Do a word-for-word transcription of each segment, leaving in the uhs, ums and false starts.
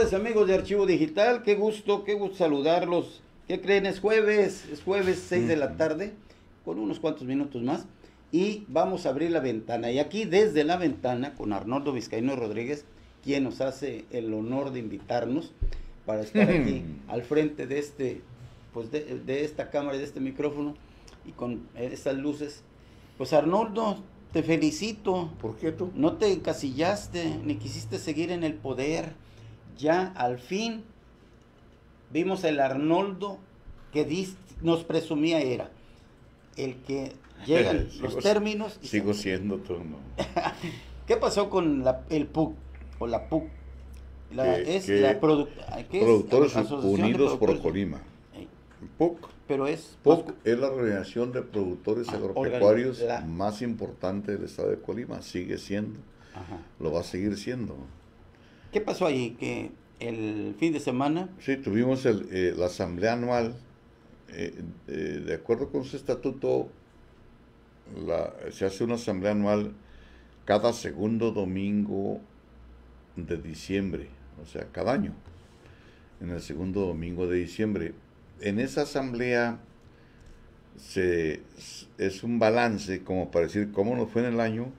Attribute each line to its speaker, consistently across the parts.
Speaker 1: tardes, amigos de Archivo Digital. Qué gusto, qué gusto saludarlos. ¿Qué creen? Es jueves, es jueves seis de la tarde, con unos cuantos minutos más. Y vamos a abrir la ventana. Y aquí desde la ventana, con Arnoldo Vizcaíno Rodríguez, quien nos hace el honor de invitarnos para estar aquí al frente de este, pues de, de esta cámara, de este micrófono, y con estas luces. Pues Arnoldo, te felicito.
Speaker 2: ¿Por qué tú?
Speaker 1: No te encasillaste, ni quisiste seguir en el poder. Ya al fin vimos el Arnoldo que dis, nos presumía era el que llegan
Speaker 2: sigo,
Speaker 1: los términos. Y
Speaker 2: sigo
Speaker 1: se...
Speaker 2: siendo tú, ¿no?
Speaker 1: ¿Qué pasó con la, el P U C o la P U C? La,
Speaker 2: que,
Speaker 1: es
Speaker 2: que
Speaker 1: la produ ¿qué
Speaker 2: Productores
Speaker 1: es?
Speaker 2: Unidos por Colima.
Speaker 1: Eh,
Speaker 2: P U C.
Speaker 1: Pero es
Speaker 2: P U C es la organización de productores
Speaker 1: ah,
Speaker 2: agropecuarios
Speaker 1: la...
Speaker 2: más importante del estado de Colima. Sigue siendo. Ajá. Lo va a seguir siendo.
Speaker 1: ¿Qué pasó ahí? Que el fin de semana...
Speaker 2: Sí, tuvimos el, eh, la asamblea anual. Eh, eh, de acuerdo con su estatuto, la, se hace una asamblea anual cada segundo domingo de diciembre, o sea, cada año, en el segundo domingo de diciembre. En esa asamblea se, es un balance como para decir cómo nos fue en el año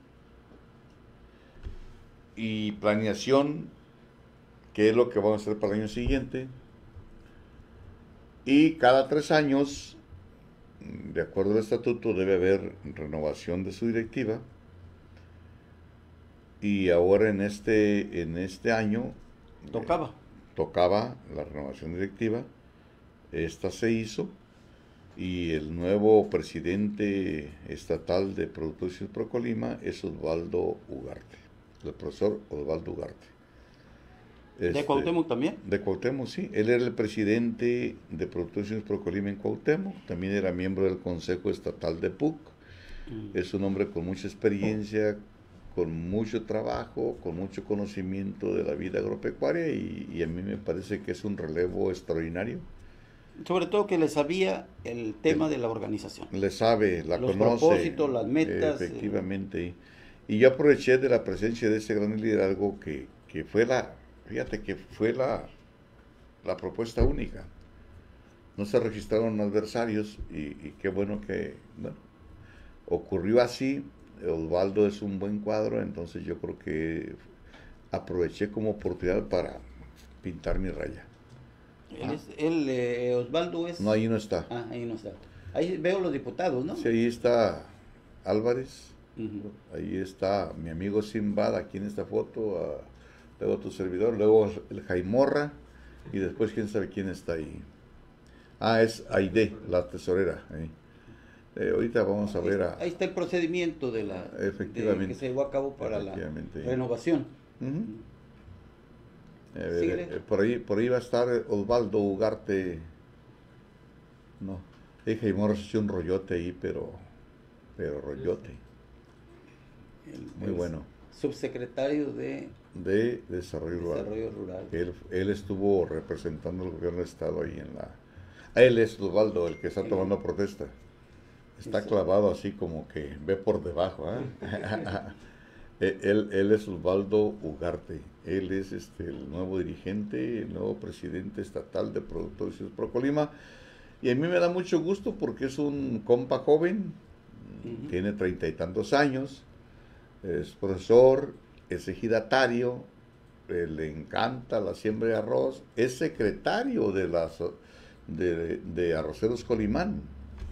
Speaker 2: y planeación, qué es lo que vamos a hacer para el año siguiente. Y cada tres años, de acuerdo al estatuto, debe haber renovación de su directiva. Y ahora en este, en este año
Speaker 1: tocaba.
Speaker 2: Eh, tocaba la renovación directiva. Esta se hizo y el nuevo presidente estatal de Productores Pro Colima es Osvaldo Ugarte, el profesor Osvaldo Ugarte.
Speaker 1: Este, ¿De Cuauhtémoc también?
Speaker 2: De Cuauhtémoc, sí. Él era el presidente de Productores Pro Colima en Cuauhtémoc, también era miembro del Consejo Estatal de P U C. Mm. Es un hombre con mucha experiencia, con mucho trabajo, con mucho conocimiento de la vida agropecuaria y, y a mí me parece que es un relevo extraordinario.
Speaker 1: Sobre todo que le sabía el tema el, de la organización.
Speaker 2: Le sabe, la
Speaker 1: Los
Speaker 2: conoce.
Speaker 1: Los propósitos, las metas.
Speaker 2: Efectivamente. Eh. Y yo aproveché de la presencia de ese gran liderazgo que, que fue la, fíjate que fue la, la propuesta única. No se registraron adversarios y, y qué bueno que, bueno, ocurrió así. Osvaldo es un buen cuadro, entonces yo creo que aproveché como oportunidad para pintar mi raya.
Speaker 1: Él ah. es, él, eh, Osvaldo es...
Speaker 2: No, ahí no está.
Speaker 1: Ah, ahí no está. Ahí veo los diputados, ¿no?
Speaker 2: Sí, ahí está Álvarez, uh-huh. Ahí está mi amigo Simbad, aquí en esta foto, uh, luego tu servidor, luego el Jaimorra, y después quién sabe quién está ahí. Ah, es Aide, la tesorera, ahí. Eh, ahorita vamos a
Speaker 1: ahí,
Speaker 2: ver a...
Speaker 1: Ahí está el procedimiento de la
Speaker 2: efectivamente,
Speaker 1: de, que se llevó a cabo para la renovación.
Speaker 2: Uh-huh. eh, eh, por ahí por ahí va a estar Osvaldo Ugarte. No, dije, y Morros hizo un rollote ahí, pero pero rollote.
Speaker 1: El,
Speaker 2: muy
Speaker 1: el
Speaker 2: bueno.
Speaker 1: Subsecretario de...
Speaker 2: de Desarrollo Rural.
Speaker 1: Desarrollo Rural.
Speaker 2: Él, él estuvo representando al gobierno del estado ahí en la... Él es Osvaldo, el que está tomando sí. protesta. Está Eso. clavado así como que ve por debajo. ¿eh? él, él es Osvaldo Ugarte. Él es este, el nuevo dirigente, el nuevo presidente estatal de Productores Pro Colima. Y a mí me da mucho gusto porque es un compa joven, uh-huh. tiene treinta y tantos años, es profesor, es ejidatario, eh, le encanta la siembra de arroz, es secretario de, las, de, de Arroceros Colimán,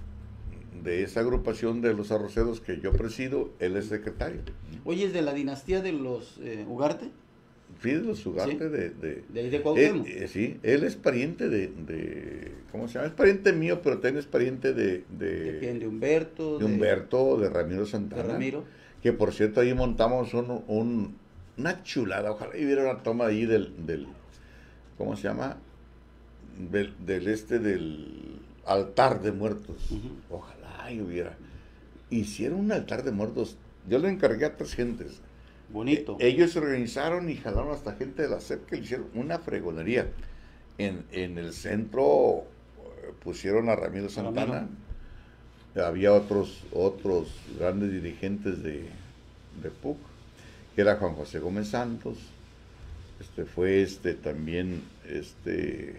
Speaker 2: de esa agrupación de los arroceros que yo presido, él es secretario.
Speaker 1: Oye, ¿es de la dinastía de los eh, Ugarte?
Speaker 2: Sí, de los Ugarte, ¿sí? de... De,
Speaker 1: de, de Cuauhtémoc.
Speaker 2: Eh, eh, sí, él es pariente de, de... ¿Cómo se llama? Es pariente mío, pero también es pariente de... ¿De,
Speaker 1: ¿De quién? ¿De Humberto?
Speaker 2: De Humberto, de, de Ramiro Santana.
Speaker 1: De Ramiro.
Speaker 2: Que por cierto, ahí montamos un, un, una chulada, ojalá y hubiera una toma ahí del... del ¿Cómo se llama? Del, del este, del altar de muertos. Uh-huh. Ojalá y hubiera. Hicieron un altar de muertos. Yo le encargué a tres gentes.
Speaker 1: Bonito.
Speaker 2: Eh, ellos se organizaron y jalaron hasta gente de la S E P que le hicieron una fregonería. En, en el centro eh, pusieron a Ramiro Santana. Ramiro. Había otros otros grandes dirigentes de, de P U C, que era Juan José Gómez Santos, este fue este también este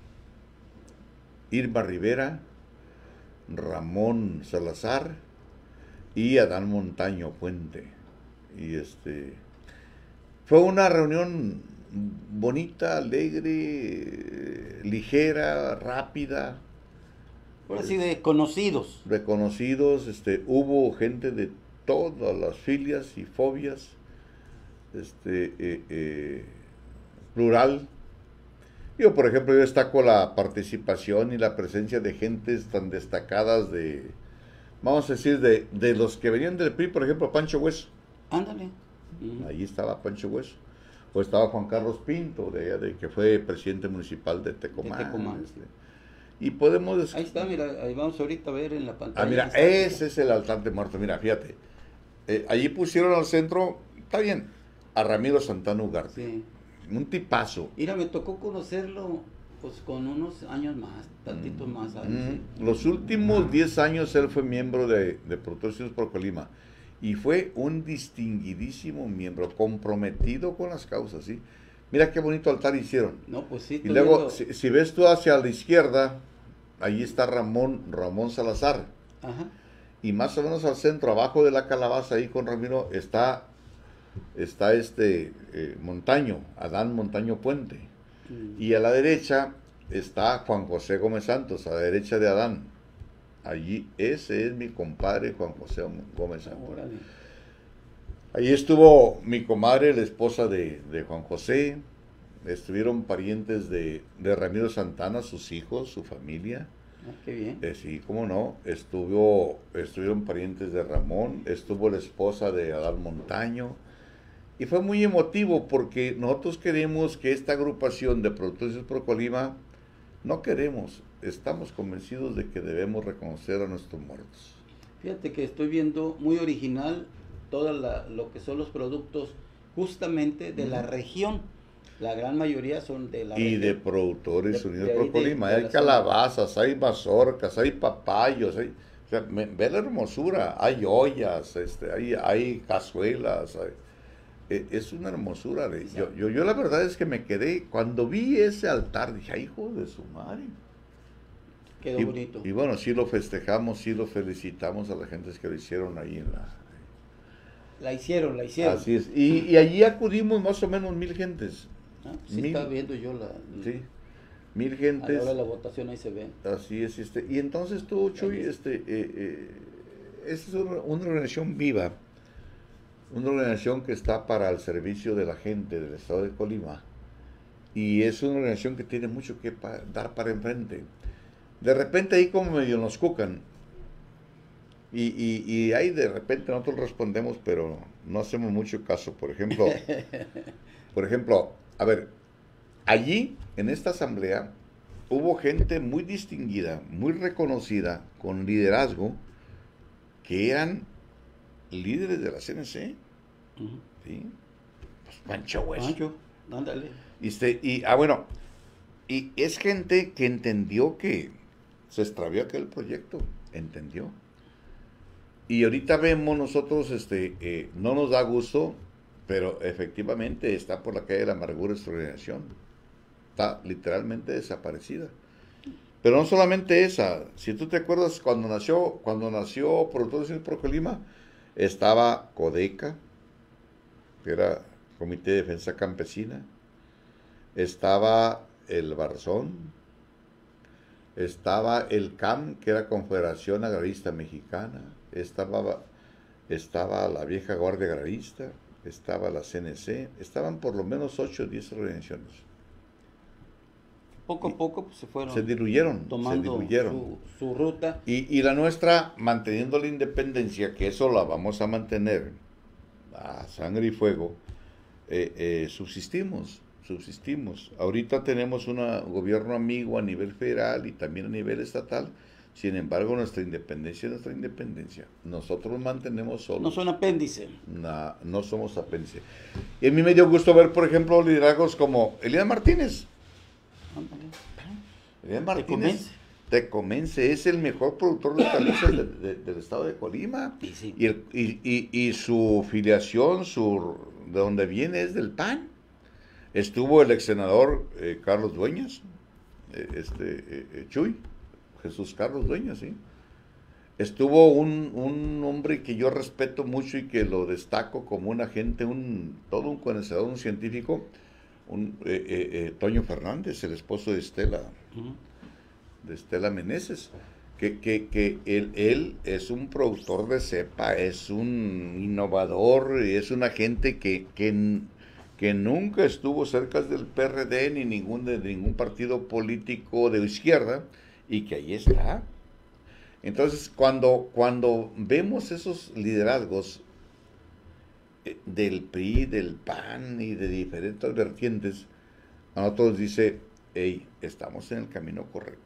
Speaker 2: Irma Rivera, Ramón Salazar y Adán Montaño Puente. Y este fue una reunión bonita, alegre, ligera, rápida.
Speaker 1: Ahora sí, de conocidos.
Speaker 2: Reconocidos, este, hubo gente de todas las filias y fobias, este, eh, eh, plural. Yo, por ejemplo, yo destaco la participación y la presencia de gentes tan destacadas de, vamos a decir, de, de los que venían del P R I, por ejemplo, Pancho Hueso.
Speaker 1: Ándale. Uh-huh.
Speaker 2: Ahí estaba Pancho Hueso. O estaba Juan Carlos Pinto, de, de que fue presidente municipal de Tecomán.
Speaker 1: De Tecomán.
Speaker 2: Este. Y podemos...
Speaker 1: Ahí está, mira, ahí vamos ahorita a ver en la pantalla.
Speaker 2: Ah, mira, ese es el altar de muertos. Mira, fíjate. Eh, allí pusieron al centro, está bien, a Ramiro Santana Ugarte.
Speaker 1: Sí.
Speaker 2: Un tipazo.
Speaker 1: Mira, me tocó conocerlo pues con unos años más, tantitos
Speaker 2: Mm,
Speaker 1: más años.
Speaker 2: mm.
Speaker 1: Sí.
Speaker 2: Los últimos diez años él fue miembro de, de Productores Unidos por Colima. Y fue un distinguidísimo miembro, comprometido con las causas, ¿sí? Mira qué bonito altar hicieron.
Speaker 1: No, pues sí.
Speaker 2: Y luego, si, si ves tú hacia la izquierda, allí está Ramón, Ramón Salazar.
Speaker 1: Ajá.
Speaker 2: Y más o menos al centro, abajo de la calabaza, ahí con Ramiro, está, está este eh, Montaño, Adán Montaño Puente. Mm. Y a la derecha está Juan José Gómez Santos, a la derecha de Adán. Allí, ese es mi compadre Juan José Gómez Santos. Órale. Allí estuvo mi comadre, la esposa de, de Juan José. Estuvieron parientes de, de Ramiro Santana, sus hijos, su familia.
Speaker 1: Ah, qué bien.
Speaker 2: Eh, sí, cómo no. Estuvo, estuvieron parientes de Ramón, estuvo la esposa de Adán Montaño. Y fue muy emotivo porque nosotros queremos que esta agrupación de Productores por Colima, no queremos, estamos convencidos de que debemos reconocer a nuestros muertos.
Speaker 1: Fíjate que estoy viendo muy original todo lo que son los productos justamente de uh-huh. la región. La gran mayoría son de la
Speaker 2: y
Speaker 1: región.
Speaker 2: de Productores de, Unidos de por Colima. Hay calabazas, zona. Hay mazorcas, hay papayos, hay, o sea, me, ve la hermosura, hay ollas, este, hay, hay cazuelas, hay, eh, es una hermosura. De, yo, yo, yo la verdad es que me quedé, cuando vi ese altar, dije, ay, hijo de su madre.
Speaker 1: Quedó
Speaker 2: y,
Speaker 1: bonito.
Speaker 2: Y bueno, sí lo festejamos, sí lo felicitamos a la gente que lo hicieron ahí en la...
Speaker 1: La hicieron, la hicieron.
Speaker 2: Así es. Y, y allí acudimos más o menos mil gentes.
Speaker 1: Ah, sí, mil, está viendo yo la...
Speaker 2: Sí, mil gentes.
Speaker 1: A la hora de la votación ahí se ven.
Speaker 2: Así es. Este, y entonces tú, Chuy, este, eh, eh, esta es una, una organización viva, una organización que está para el servicio de la gente del estado de Colima. Y es una organización que tiene mucho que pa dar para enfrente. De repente ahí como medio nos cucan. Y, y, y ahí de repente nosotros respondemos, pero no hacemos mucho caso. Por ejemplo, por ejemplo, a ver, allí en esta asamblea hubo gente muy distinguida, muy reconocida, con liderazgo, que eran líderes de la C N C. Uh-huh. ¿Sí? Pues Pancho Hueso.
Speaker 1: Pancho, ándale.
Speaker 2: Y, este, y, ah, bueno, y es gente que entendió que se extravió aquel proyecto, entendió. Y ahorita vemos nosotros, este, eh, no nos da gusto, pero efectivamente está por la calle de la amargura esta organización. Está literalmente desaparecida. Pero no solamente esa, si tú te acuerdas cuando nació, cuando nació Productores Unidos por Colima, estaba CODECA, que era Comité de Defensa Campesina, estaba el Barzón, estaba el C A M, que era Confederación Agrarista Mexicana, estaba, estaba la vieja Guardia Agrarista, estaba la C N C, estaban por lo menos ocho o diez organizaciones.
Speaker 1: Poco a poco pues, se fueron
Speaker 2: se diluyeron,
Speaker 1: tomando
Speaker 2: se diluyeron.
Speaker 1: Su, su ruta.
Speaker 2: Y, y la nuestra, manteniendo la independencia, que eso la vamos a mantener a sangre y fuego, eh, eh, subsistimos, subsistimos. Ahorita tenemos un gobierno amigo a nivel federal y también a nivel estatal. Sin embargo, nuestra independencia es nuestra independencia. Nosotros mantenemos solos.
Speaker 1: No son apéndice.
Speaker 2: No, no somos apéndice. Y a mí me dio gusto ver, por ejemplo, liderazgos como Elian Martínez. Elian Martínez. Tecomense es el mejor productor de hortalizas de, de, del estado de Colima.
Speaker 1: Sí, sí.
Speaker 2: Y, el, y, y, y su filiación, su, de donde viene, es del P A N. Estuvo el ex senador eh, Carlos Dueñas, eh, este, eh, Chuy, Jesús Carlos Dueñas, ¿sí? Estuvo un, un hombre que yo respeto mucho y que lo destaco como un agente, un, todo un conocedor, un científico, un, eh, eh, eh, Toño Fernández, el esposo de Estela, uh-huh. de Estela Meneses, que, que, que él, él es un productor de cepa, es un innovador, es un agente que, que, que nunca estuvo cerca del P R D ni ningún, de ningún partido político de izquierda, y que ahí está. Entonces, cuando, cuando vemos esos liderazgos del P R I, del P A N y de diferentes vertientes, a nosotros dice, hey, estamos en el camino correcto.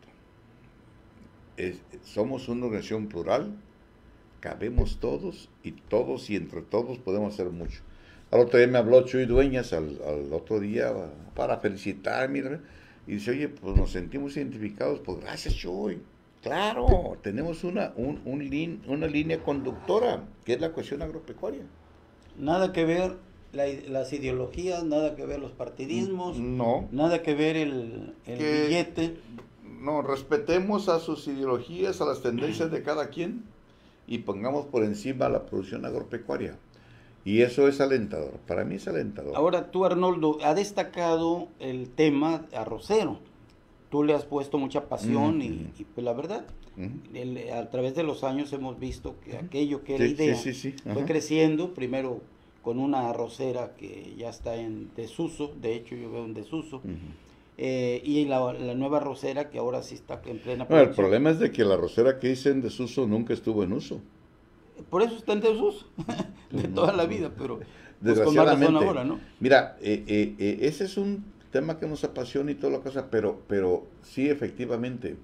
Speaker 2: Es, somos una organización plural, cabemos todos, y todos y entre todos podemos hacer mucho. Al otro día me habló Chuy Dueñas, al, al otro día, para felicitarme, y dice, oye, pues nos sentimos identificados, pues gracias, Chuy. Claro, tenemos una, un, un lin, una línea conductora, que es la cuestión agropecuaria.
Speaker 1: Nada que ver la, las ideologías, nada que ver los partidismos,
Speaker 2: no,
Speaker 1: nada que ver el, el que, billete.
Speaker 2: No, respetemos a sus ideologías, a las tendencias de cada quien, y pongamos por encima la producción agropecuaria. Y eso es alentador, para mí es alentador.
Speaker 1: Ahora tú, Arnoldo, ha destacado el tema arrocero. Tú le has puesto mucha pasión uh-huh. y, y pues la verdad, uh-huh. el, a través de los años hemos visto que uh-huh. aquello que era
Speaker 2: sí,
Speaker 1: idea
Speaker 2: sí, sí, sí. Uh-huh.
Speaker 1: fue creciendo, primero con una arrocera que ya está en desuso, de hecho yo veo en desuso, uh-huh. eh, y la, la nueva arrocera que ahora sí está en plena
Speaker 2: producción. No, el problema es de que la arrocera que hice en desuso nunca estuvo en uso.
Speaker 1: Por eso está en desuso, de no, toda la vida, pero
Speaker 2: pues con más razón ahora, ¿no? Mira, eh, eh, eh, ese es un tema que nos apasiona y toda la cosa, pero, pero sí, efectivamente,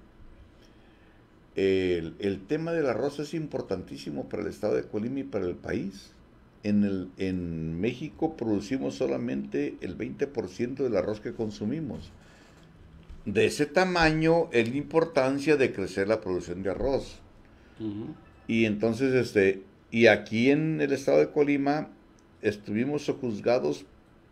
Speaker 2: el, el tema del arroz es importantísimo para el estado de Colima y para el país. En, el, en México producimos solamente el veinte por ciento del arroz que consumimos. De ese tamaño es la importancia de crecer la producción de arroz. Uh-huh. Y entonces, este, y aquí en el estado de Colima estuvimos sojuzgados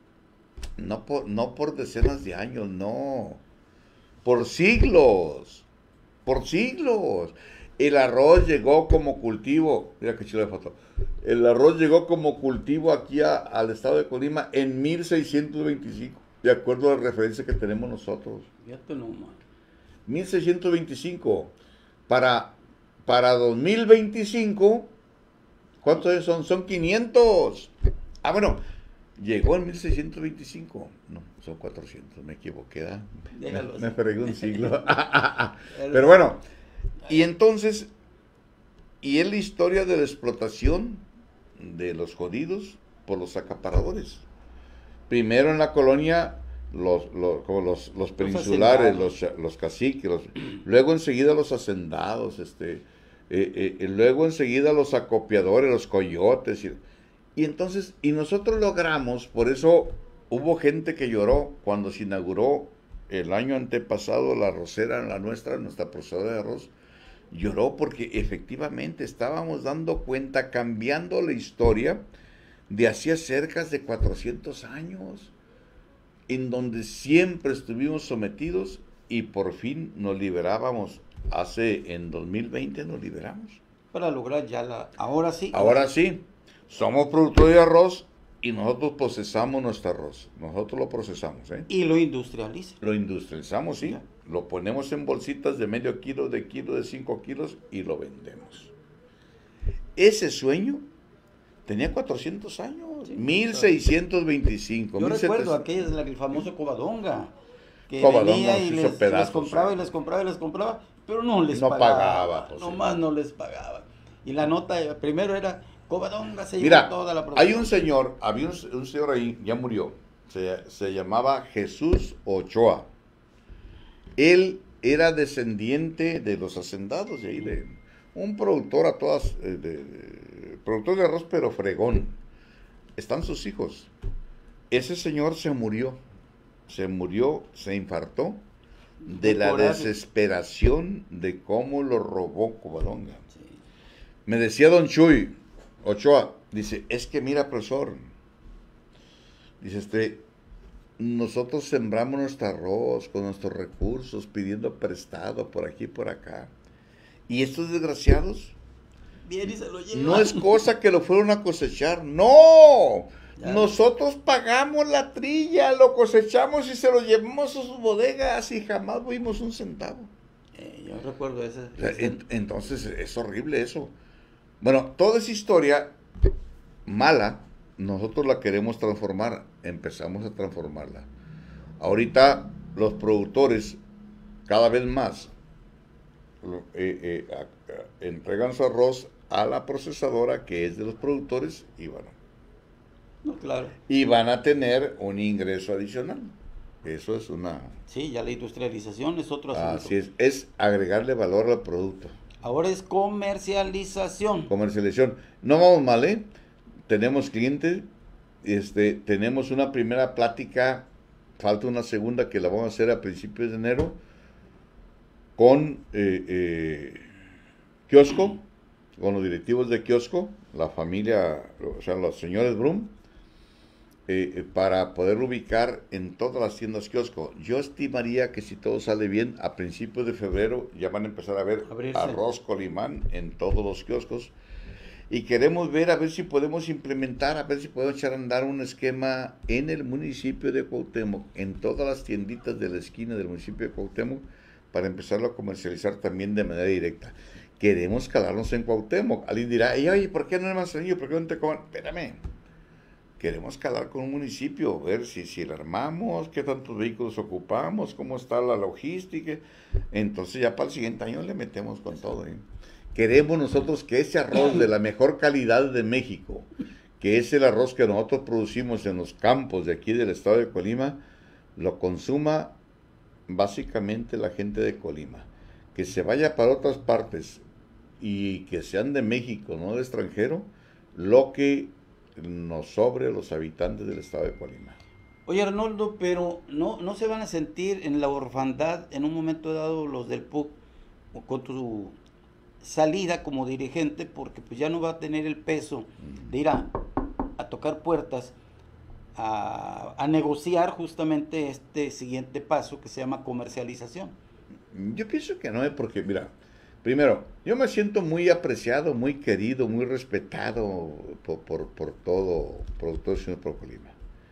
Speaker 2: No por, no por decenas de años, no. Por siglos. Por siglos. El arroz llegó como cultivo. Mira qué chula de foto. El arroz llegó como cultivo aquí a, al estado de Colima en mil seiscientos veinticinco. De acuerdo a la referencia que tenemos nosotros.
Speaker 1: Fíjate nomás.
Speaker 2: mil seiscientos veinticinco. Para, para dos mil veinticinco, ¿cuántos son? Son quinientos. Ah, bueno. Llegó en mil seiscientos veinticinco, no, son cuatrocientos, me equivoqué, ¿eh? me, me fregué un siglo. Pero bueno, y entonces, y es la historia de la explotación de los jodidos por los acaparadores. Primero en la colonia, los, los, como los, los peninsulares, los, los caciques, los, luego enseguida los hacendados, este, eh, eh, luego enseguida los acopiadores, los coyotes, y, Y entonces, y nosotros logramos, por eso hubo gente que lloró cuando se inauguró el año antepasado la arrocera, la nuestra, nuestra procesadora de arroz, lloró porque efectivamente estábamos dando cuenta, cambiando la historia de hacía cerca de cuatrocientos años, en donde siempre estuvimos sometidos y por fin nos liberábamos. Hace, en dos mil veinte nos liberamos.
Speaker 1: Para lograr ya la, ahora sí.
Speaker 2: Ahora sí. Somos productores de arroz y nosotros procesamos nuestro arroz. Nosotros lo procesamos, ¿eh?
Speaker 1: Y lo industrializamos.
Speaker 2: Lo industrializamos, sí. Ya. Lo ponemos en bolsitas de medio kilo, de kilo, de cinco kilos y lo vendemos. Ese sueño tenía cuatrocientos años. Sí, mil seiscientos veinticinco.
Speaker 1: Yo
Speaker 2: mil setecientos.
Speaker 1: recuerdo aquella es la, el famoso Covadonga. Que
Speaker 2: Covadonga
Speaker 1: venía y les,
Speaker 2: pedazos,
Speaker 1: les compraba
Speaker 2: ¿sí?
Speaker 1: y les compraba y les compraba, pero no les
Speaker 2: no
Speaker 1: pagaba.
Speaker 2: pagaba pues,
Speaker 1: nomás sí. no les pagaba. Y la nota primero era... Covadonga se
Speaker 2: Mira,
Speaker 1: llevó toda la producción.
Speaker 2: Hay un señor, había un, un señor ahí, ya murió, se, se llamaba Jesús Ochoa. Él era descendiente de los hacendados, de ahí, de un productor a todas, eh, de, de, productor de arroz, pero fregón. Están sus hijos. Ese señor se murió, se murió, se infartó de la desesperación de cómo lo robó Covadonga. Sí. Me decía don Chuy Ochoa, dice, es que mira, profesor, dice este, nosotros sembramos nuestro arroz con nuestros recursos, pidiendo prestado por aquí y por acá. Y estos desgraciados,
Speaker 1: Bien y se lo llevan.
Speaker 2: no es cosa que lo fueron a cosechar, no.
Speaker 1: Ya.
Speaker 2: Nosotros pagamos la trilla, lo cosechamos y se lo llevamos a sus bodegas y jamás vimos un centavo.
Speaker 1: Eh, yo recuerdo ese.
Speaker 2: O sea,
Speaker 1: ese-
Speaker 2: en- entonces es horrible eso. Bueno, toda esa historia mala, nosotros la queremos transformar, empezamos a transformarla. Ahorita los productores cada vez más lo- eh, eh, a- a- entregan su arroz a la procesadora que es de los productores y bueno,
Speaker 1: No, claro.
Speaker 2: y van a tener un ingreso adicional. Eso es una...
Speaker 1: Sí, ya la industrialización es otro asunto.
Speaker 2: Así es, es agregarle valor al producto.
Speaker 1: Ahora es comercialización.
Speaker 2: Comercialización. No vamos mal, ¿eh? Tenemos clientes, este, tenemos una primera plática, falta una segunda que la vamos a hacer a principios de enero con eh, eh, Kiosco, con los directivos de Kiosco, la familia, o sea, los señores Brum, eh, eh, para poder ubicar en todas las tiendas Kiosco. Yo estimaría que si todo sale bien, a principios de febrero ya van a empezar a ver
Speaker 1: Abrirse.
Speaker 2: arroz Colimán en todos los kioscos. Y queremos ver a ver si podemos implementar, a ver si podemos echar a andar un esquema en el municipio de Cuauhtémoc, en todas las tienditas de la esquina del municipio de Cuauhtémoc, para empezarlo a comercializar también de manera directa. Queremos calarnos en Cuauhtémoc. Alguien dirá, "Ey, oye, ¿por qué no en Manzanillo? ¿Por qué no te coman?" Espérame. Queremos calar con un municipio, ver si, si lo armamos, qué tantos vehículos ocupamos, cómo está la logística. Entonces ya para el siguiente año le metemos con todo, ¿eh? Queremos nosotros que ese arroz de la mejor calidad de México, que es el arroz que nosotros producimos en los campos de aquí del estado de Colima, lo consuma básicamente la gente de Colima. Que se vaya para otras partes y que sean de México, no de extranjero, lo que nos sobre los habitantes del estado de Colima.
Speaker 1: Oye, Arnoldo, pero no, no se van a sentir en la orfandad en un momento dado los del P U C con tu salida como dirigente, porque pues ya no va a tener el peso de ir a, a tocar puertas, a, a negociar justamente este siguiente paso que se llama comercialización.
Speaker 2: Yo pienso que no es porque, mira, primero, yo me siento muy apreciado, muy querido, muy respetado por, por, por todo productor de Ciudad de Colima.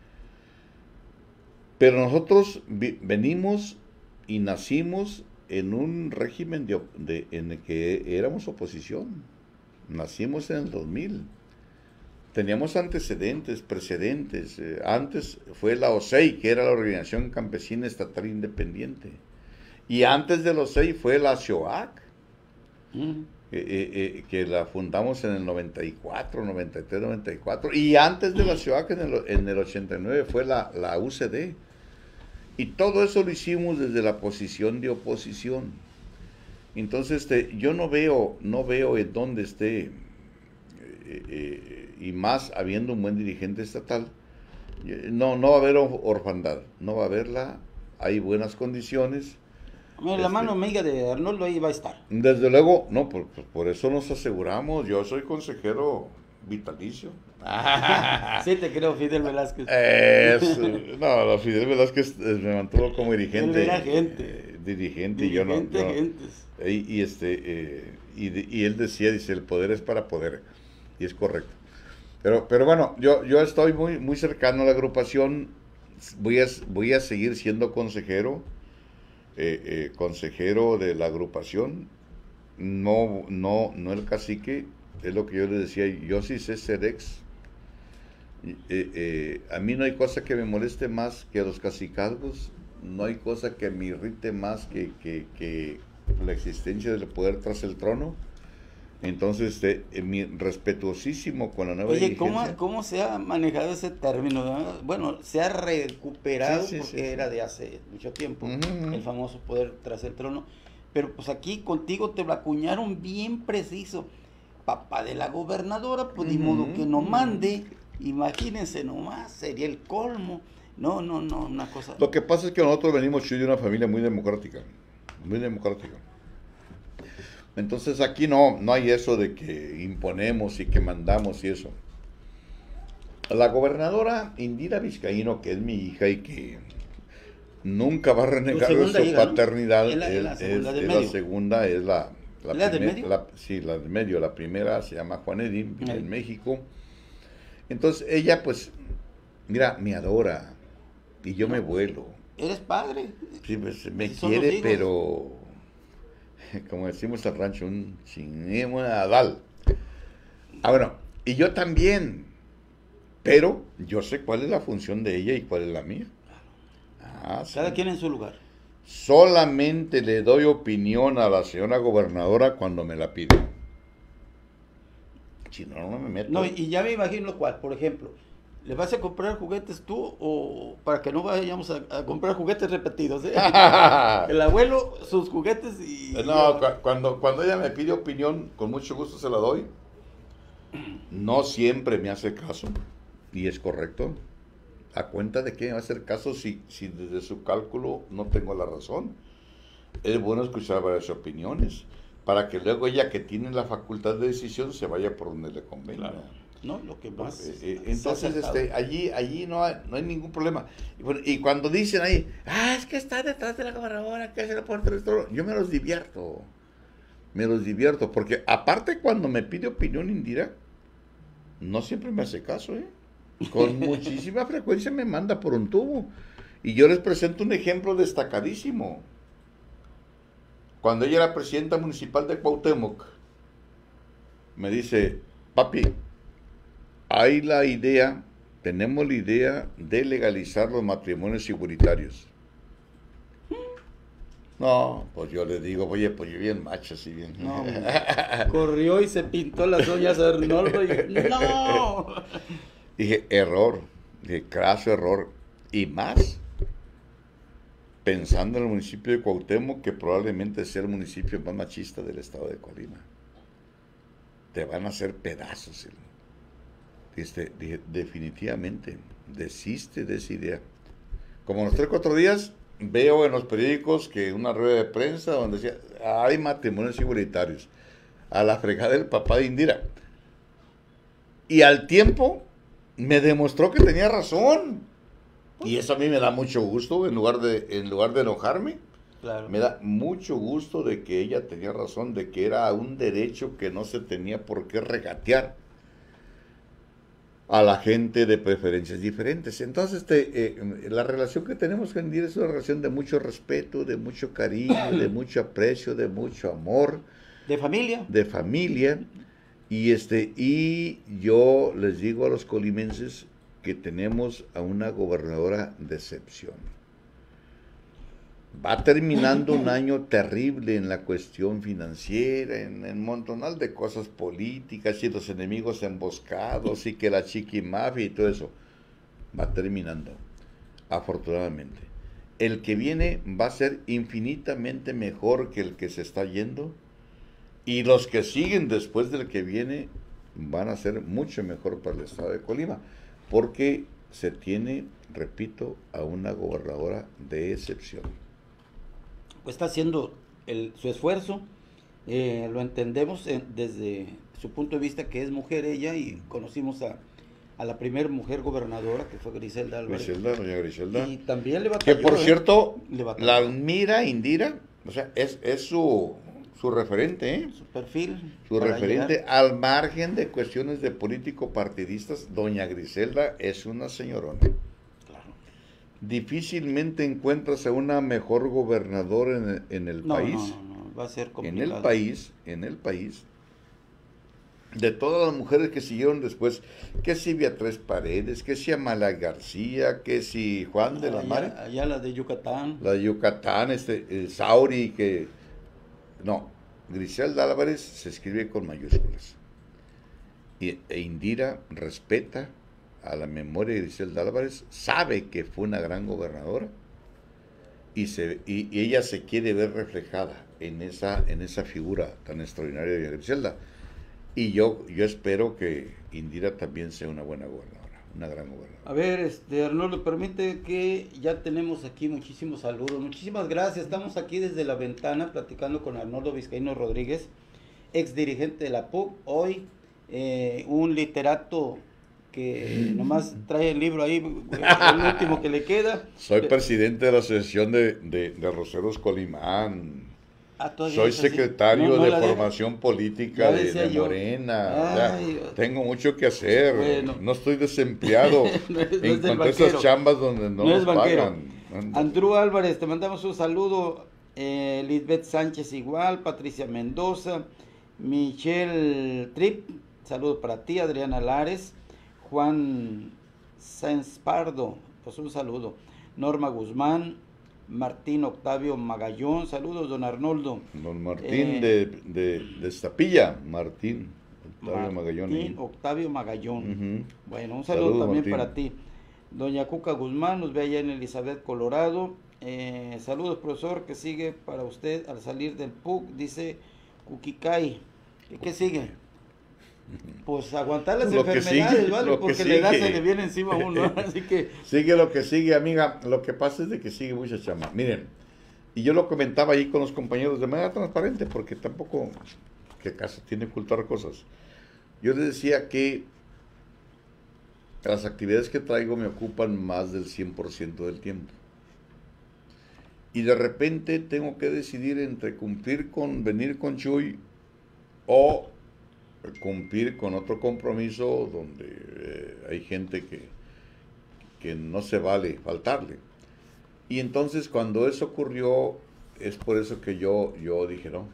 Speaker 2: Pero nosotros vi, venimos y nacimos en un régimen de, de, en el que éramos oposición. Nacimos en el dos mil. Teníamos antecedentes, precedentes. Eh, antes fue la O S E I, que era la Organización Campesina Estatal Independiente. Y antes de la O S E I fue la CIOAC,
Speaker 1: Mm.
Speaker 2: eh, eh, eh, que la fundamos en el noventa y cuatro, noventa y tres, noventa y cuatro. Y antes de la CIOAC, en el, en el ochenta y nueve, fue la, la U C D. Y todo eso lo hicimos desde la posición de oposición. Entonces, este, yo no veo, no veo en dónde esté, eh, eh, y más habiendo un buen dirigente estatal, eh, no, no va a haber or- orfandad, no va a haberla, hay buenas condiciones.
Speaker 1: Bueno, la
Speaker 2: Este-
Speaker 1: mano amiga de Arnoldo ahí va a estar.
Speaker 2: Desde luego, no, por, por- por eso nos aseguramos, yo soy consejero vitalicio.
Speaker 1: Sí, te creo, Fidel Velázquez.
Speaker 2: Es, no, no, Fidel Velázquez eh, me mantuvo como dirigente.
Speaker 1: Él era gente.
Speaker 2: eh, dirigente, y yo no.
Speaker 1: Dirigente,
Speaker 2: yo no-
Speaker 1: gentes.
Speaker 2: y, y este, eh, y, de- y él decía, dice, el poder es para poder. Y es correcto. Pero, pero bueno, yo, yo estoy muy, muy cercano a la agrupación. Voy a, voy a seguir siendo consejero, eh, eh, consejero de la agrupación. No, no, no el cacique. Es lo que yo le decía. Yo sí sé ser ex. Eh, eh, a mí no hay cosa que me moleste más que los cacicazgos, no hay cosa que me irrite más que, que, que la existencia del poder tras el trono. Entonces, este, eh, mi respetuosísimo con la nueva
Speaker 1: Oye,
Speaker 2: dirigencia.
Speaker 1: ¿cómo, ¿cómo se ha manejado ese término? ¿Verdad? Bueno, se ha recuperado
Speaker 2: Sí, sí,
Speaker 1: porque
Speaker 2: sí, sí.
Speaker 1: era de hace mucho tiempo,
Speaker 2: Ujú, ujú.
Speaker 1: el famoso poder tras el trono. Pero pues aquí contigo te lo acuñaron bien preciso. Papá de la gobernadora, pues ni
Speaker 2: Ujú.
Speaker 1: modo que no mande. Imagínense nomás, sería el colmo. No, no, no, una cosa.
Speaker 2: Lo que pasa es que nosotros venimos Chuy, de una familia muy democrática, muy democrática. Entonces aquí no, no hay eso de que imponemos y que mandamos y eso. La gobernadora Indira Vizcaíno, que es mi hija y que nunca va a renegar de su
Speaker 1: hija, ¿no?
Speaker 2: paternidad,
Speaker 1: Es la, es la
Speaker 2: es,
Speaker 1: segunda
Speaker 2: es-
Speaker 1: de
Speaker 2: es
Speaker 1: medio.
Speaker 2: la segunda, es la... La,
Speaker 1: ¿La de
Speaker 2: primer-
Speaker 1: medio?
Speaker 2: la- sí, la de medio. La primera se llama Juan Edín, vive
Speaker 1: Ay.
Speaker 2: en México. Entonces ella, pues, mira, me adora y yo
Speaker 1: No,
Speaker 2: me
Speaker 1: pues,
Speaker 2: vuelo.
Speaker 1: Eres padre.
Speaker 2: Sí, pues, me
Speaker 1: Así son los
Speaker 2: quiere,
Speaker 1: hijos.
Speaker 2: pero, como decimos al rancho, un chingadal. Ah, bueno, y yo también, pero yo sé cuál es la función de ella y cuál es la mía. Ah, sí.
Speaker 1: Cada quien en su lugar.
Speaker 2: Solamente le doy opinión a la señora gobernadora cuando me la pide. Si no, no me meto.
Speaker 1: No, y ya me imagino cuál. Por ejemplo, ¿le vas a comprar juguetes tú o para que no vayamos a, a comprar juguetes repetidos? ¿eh? El abuelo, sus juguetes y...
Speaker 2: No, cu- cuando, cuando ella me pide opinión, con mucho gusto se la doy. No siempre me hace caso, y es correcto. ¿A cuenta de qué me va a hacer caso si, si desde su cálculo no tengo la razón? Es bueno escuchar varias opiniones, para que luego ella, que tiene la facultad de decisión, se vaya por donde le convenga.
Speaker 1: Claro. No, lo que más...
Speaker 2: Eh, eh,
Speaker 1: se ha
Speaker 2: entonces,
Speaker 1: acertado.
Speaker 2: este, allí, allí no hay, no hay ningún problema. Y, bueno, y cuando dicen ahí, ah, es que está detrás de la gobernadora, que hace la puerta del esto", yo me los divierto. Me los divierto, porque aparte cuando me pide opinión Indira, no siempre me hace caso, ¿eh? Con muchísima frecuencia me manda por un tubo. Y yo les presento un ejemplo destacadísimo. Cuando ella era presidenta municipal de Cuauhtémoc, me dice, papi, hay la idea, tenemos la idea de legalizar los matrimonios igualitarios. No, pues yo le digo, oye, pues yo bien macho, así bien.
Speaker 1: No, hombre. Corrió y se pintó las uñas a Arnoldo y... ¡No!
Speaker 2: Dije, error, dije, craso error. Y más, pensando en el municipio de Cuauhtémoc, que probablemente sea el municipio más machista del estado de Colima. Te van a hacer pedazos. ¿Sí? Este, dije, definitivamente, desiste de esa idea. Como en los tres, cuatro días, veo en los periódicos que una rueda de prensa donde decía, hay matrimonios igualitarios. A la fregada del papá de Indira. Y al tiempo me demostró que tenía razón. Y eso a mí me da mucho gusto, en lugar de, en lugar de enojarme.
Speaker 1: Claro.
Speaker 2: Me da mucho gusto de que ella tenía razón, de que era un derecho que no se tenía por qué regatear a la gente de preferencias diferentes. Entonces, este, eh, la relación que tenemos con Indira es una relación de mucho respeto, de mucho cariño, de mucho aprecio, de mucho amor,
Speaker 1: ¿De familia?
Speaker 2: de familia. Y este, y yo les digo a los colimenses que tenemos a una gobernadora de excepción. Va terminando un año terrible en la cuestión financiera, en el montonal de cosas políticas y los enemigos emboscados y que la chiquimafia y todo eso. Va terminando, afortunadamente. El que viene va a ser infinitamente mejor que el que se está yendo, y los que siguen después del que viene van a ser mucho mejor para el estado de Colima, porque se tiene, repito, a una gobernadora de excepción.
Speaker 1: Pues está haciendo el, su esfuerzo, eh, lo entendemos eh, desde su punto de vista que es mujer ella, y conocimos a, a la primera mujer gobernadora que fue Griselda Álvarez.
Speaker 2: Griselda, doña Griselda.
Speaker 1: Y también le
Speaker 2: Que
Speaker 1: batalló.
Speaker 2: por
Speaker 1: ¿eh?
Speaker 2: cierto,
Speaker 1: Le batalló.
Speaker 2: la admira Indira, o sea, es, es su, su referente, ¿eh?
Speaker 1: Su perfil.
Speaker 2: Su
Speaker 1: para
Speaker 2: referente,
Speaker 1: llegar.
Speaker 2: al margen de cuestiones de político-partidistas, doña Griselda es una señorona.
Speaker 1: Claro.
Speaker 2: Difícilmente encuentras a una mejor gobernadora en, en el
Speaker 1: No,
Speaker 2: país.
Speaker 1: no, no, no, va a ser
Speaker 2: En
Speaker 1: complicado.
Speaker 2: el país, en el país, de todas las mujeres que siguieron después, que si Beatriz Paredes, que si Amala García, que si Juan de la
Speaker 1: allá,
Speaker 2: Mare,
Speaker 1: allá la de Yucatán.
Speaker 2: la de Yucatán, este, el Sauri, que... No, Griselda Álvarez se escribe con mayúsculas. Y, e Indira respeta a la memoria de Griselda Álvarez, sabe que fue una gran gobernadora, y, se, y, y ella se quiere ver reflejada en esa, en esa figura tan extraordinaria de Griselda. Y yo, yo espero que Indira también sea una buena gobernadora, una gran gobernadora.
Speaker 1: A ver, este Arnoldo, permite que ya tenemos aquí muchísimos saludos. Muchísimas gracias. Estamos aquí desde la ventana platicando con Arnoldo Vizcaíno Rodríguez, ex dirigente de la P U C, hoy eh, un literato que nomás trae el libro ahí, el último que le queda.
Speaker 2: Soy presidente de la Asociación de, de, de Arroceros Colimán.
Speaker 1: Ah,
Speaker 2: Soy secretario
Speaker 1: no, no
Speaker 2: de
Speaker 1: la
Speaker 2: formación
Speaker 1: deja.
Speaker 2: política de, de Morena. Ay, ya, tengo mucho que hacer. Bueno. No estoy desempleado. no es, no Encontré esas chambas donde no, no nos pagan.
Speaker 1: Andrew Álvarez, te mandamos un saludo. Eh, Lisbeth Sánchez igual. Patricia Mendoza. Michelle Tripp, saludos para ti. Adriana Lares. Juan Sáenz Pardo, pues un saludo. Norma Guzmán. Martín Octavio Magallón, saludos, don Arnoldo.
Speaker 2: Don Martín eh, de, de, de Estapilla, Martín Octavio
Speaker 1: Martín
Speaker 2: Magallón. Ahí.
Speaker 1: Octavio Magallón.
Speaker 2: Uh-huh.
Speaker 1: Bueno, un saludo
Speaker 2: saludos,
Speaker 1: también
Speaker 2: Martín.
Speaker 1: para ti. Doña Cuca Guzmán nos ve allá en Elizabeth, Colorado. Eh, saludos, profesor, que sigue para usted al salir del P U C, dice Cuquicay. ¿Y qué sigue? Pues aguantar las
Speaker 2: lo
Speaker 1: enfermedades,
Speaker 2: sigue,
Speaker 1: ¿vale? Porque la edad se le viene encima a uno, así que...
Speaker 2: Sigue lo que sigue, amiga. Lo que pasa es de que sigue mucha chamba. Miren, y yo lo comentaba ahí con los compañeros de manera transparente, porque tampoco, que acaso tiene que ocultar cosas. Yo les decía que las actividades que traigo me ocupan más del cien por ciento del tiempo. Y de repente tengo que decidir entre cumplir con venir con Chuy o cumplir con otro compromiso donde eh, hay gente que, que no se vale faltarle. Y entonces cuando eso ocurrió, es por eso que yo, yo dije, no,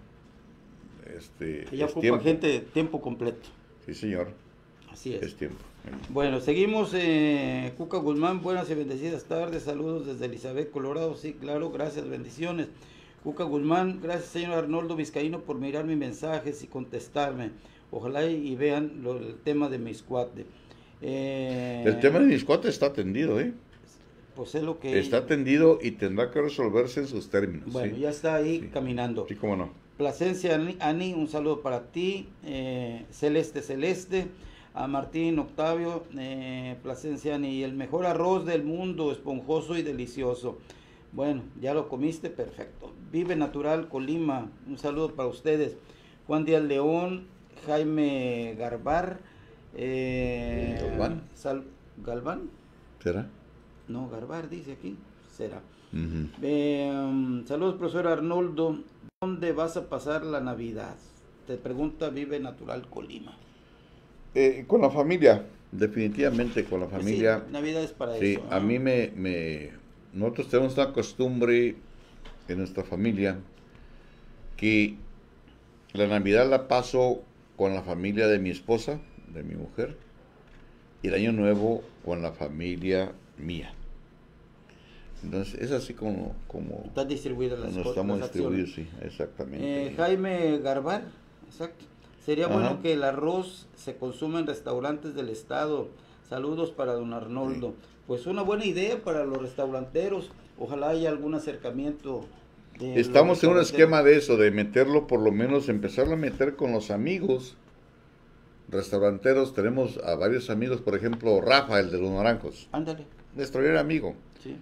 Speaker 2: este,
Speaker 1: que ya
Speaker 2: es
Speaker 1: ocupa
Speaker 2: tiempo.
Speaker 1: gente de tiempo completo.
Speaker 2: Sí, señor.
Speaker 1: Así es.
Speaker 2: Es tiempo.
Speaker 1: Bueno, seguimos. Eh, Cuca Guzmán, buenas y bendecidas tardes. Saludos desde Elizabeth, Colorado. Sí, claro, gracias, bendiciones. Cuca Guzmán, gracias, señor Arnoldo Vizcaíno, por mirar mis mensajes y contestarme. Ojalá y, y vean lo, el tema de mi cuate. Eh,
Speaker 2: el tema de mi cuate está atendido, ¿eh?
Speaker 1: Pues es lo que...
Speaker 2: Está atendido y tendrá que resolverse en sus términos.
Speaker 1: Bueno,
Speaker 2: ¿sí?
Speaker 1: ya está ahí
Speaker 2: sí.
Speaker 1: caminando.
Speaker 2: Sí, cómo no.
Speaker 1: Plasencia Ani, un saludo para ti. Eh, Celeste Celeste, a Martín Octavio, eh, Plasencia Ani, y el mejor arroz del mundo, esponjoso y delicioso. Bueno, ya lo comiste, perfecto. Vive Natural Colima, un saludo para ustedes. Juan Díaz León, Jaime Garbar, eh,
Speaker 2: ¿Galván?
Speaker 1: Sal, ¿Galván?
Speaker 2: ¿Será?
Speaker 1: No, Garbar dice aquí, será.
Speaker 2: Uh-huh.
Speaker 1: Eh, um, saludos, profesor Arnoldo. ¿Dónde vas a pasar la Navidad? Te pregunta Vive Natural Colima.
Speaker 2: Eh, con la familia, definitivamente con la familia.
Speaker 1: Sí, Navidad es para
Speaker 2: sí,
Speaker 1: eso.
Speaker 2: ¿no? A mí me, me... Nosotros tenemos una costumbre en nuestra familia que la Navidad la paso con la familia de mi esposa, de mi mujer, y el Año Nuevo con la familia mía. Entonces, es así como... como
Speaker 1: Están distribuidas las cosas.
Speaker 2: Estamos distribuidos, sí, exactamente.
Speaker 1: Eh, Jaime Garbar, exacto. Sería Ajá. bueno que el arroz se consuma en restaurantes del estado. Saludos para don Arnoldo. Sí. Pues una buena idea para los restauranteros. Ojalá haya algún acercamiento. De
Speaker 2: Estamos en un esquema de eso, de meterlo, por lo menos empezarlo a meter con los amigos restauranteros. Tenemos a varios amigos, por ejemplo, Rafa, el de los Naranjos.
Speaker 1: Ándale.
Speaker 2: Nuestro gran amigo.
Speaker 1: Sí.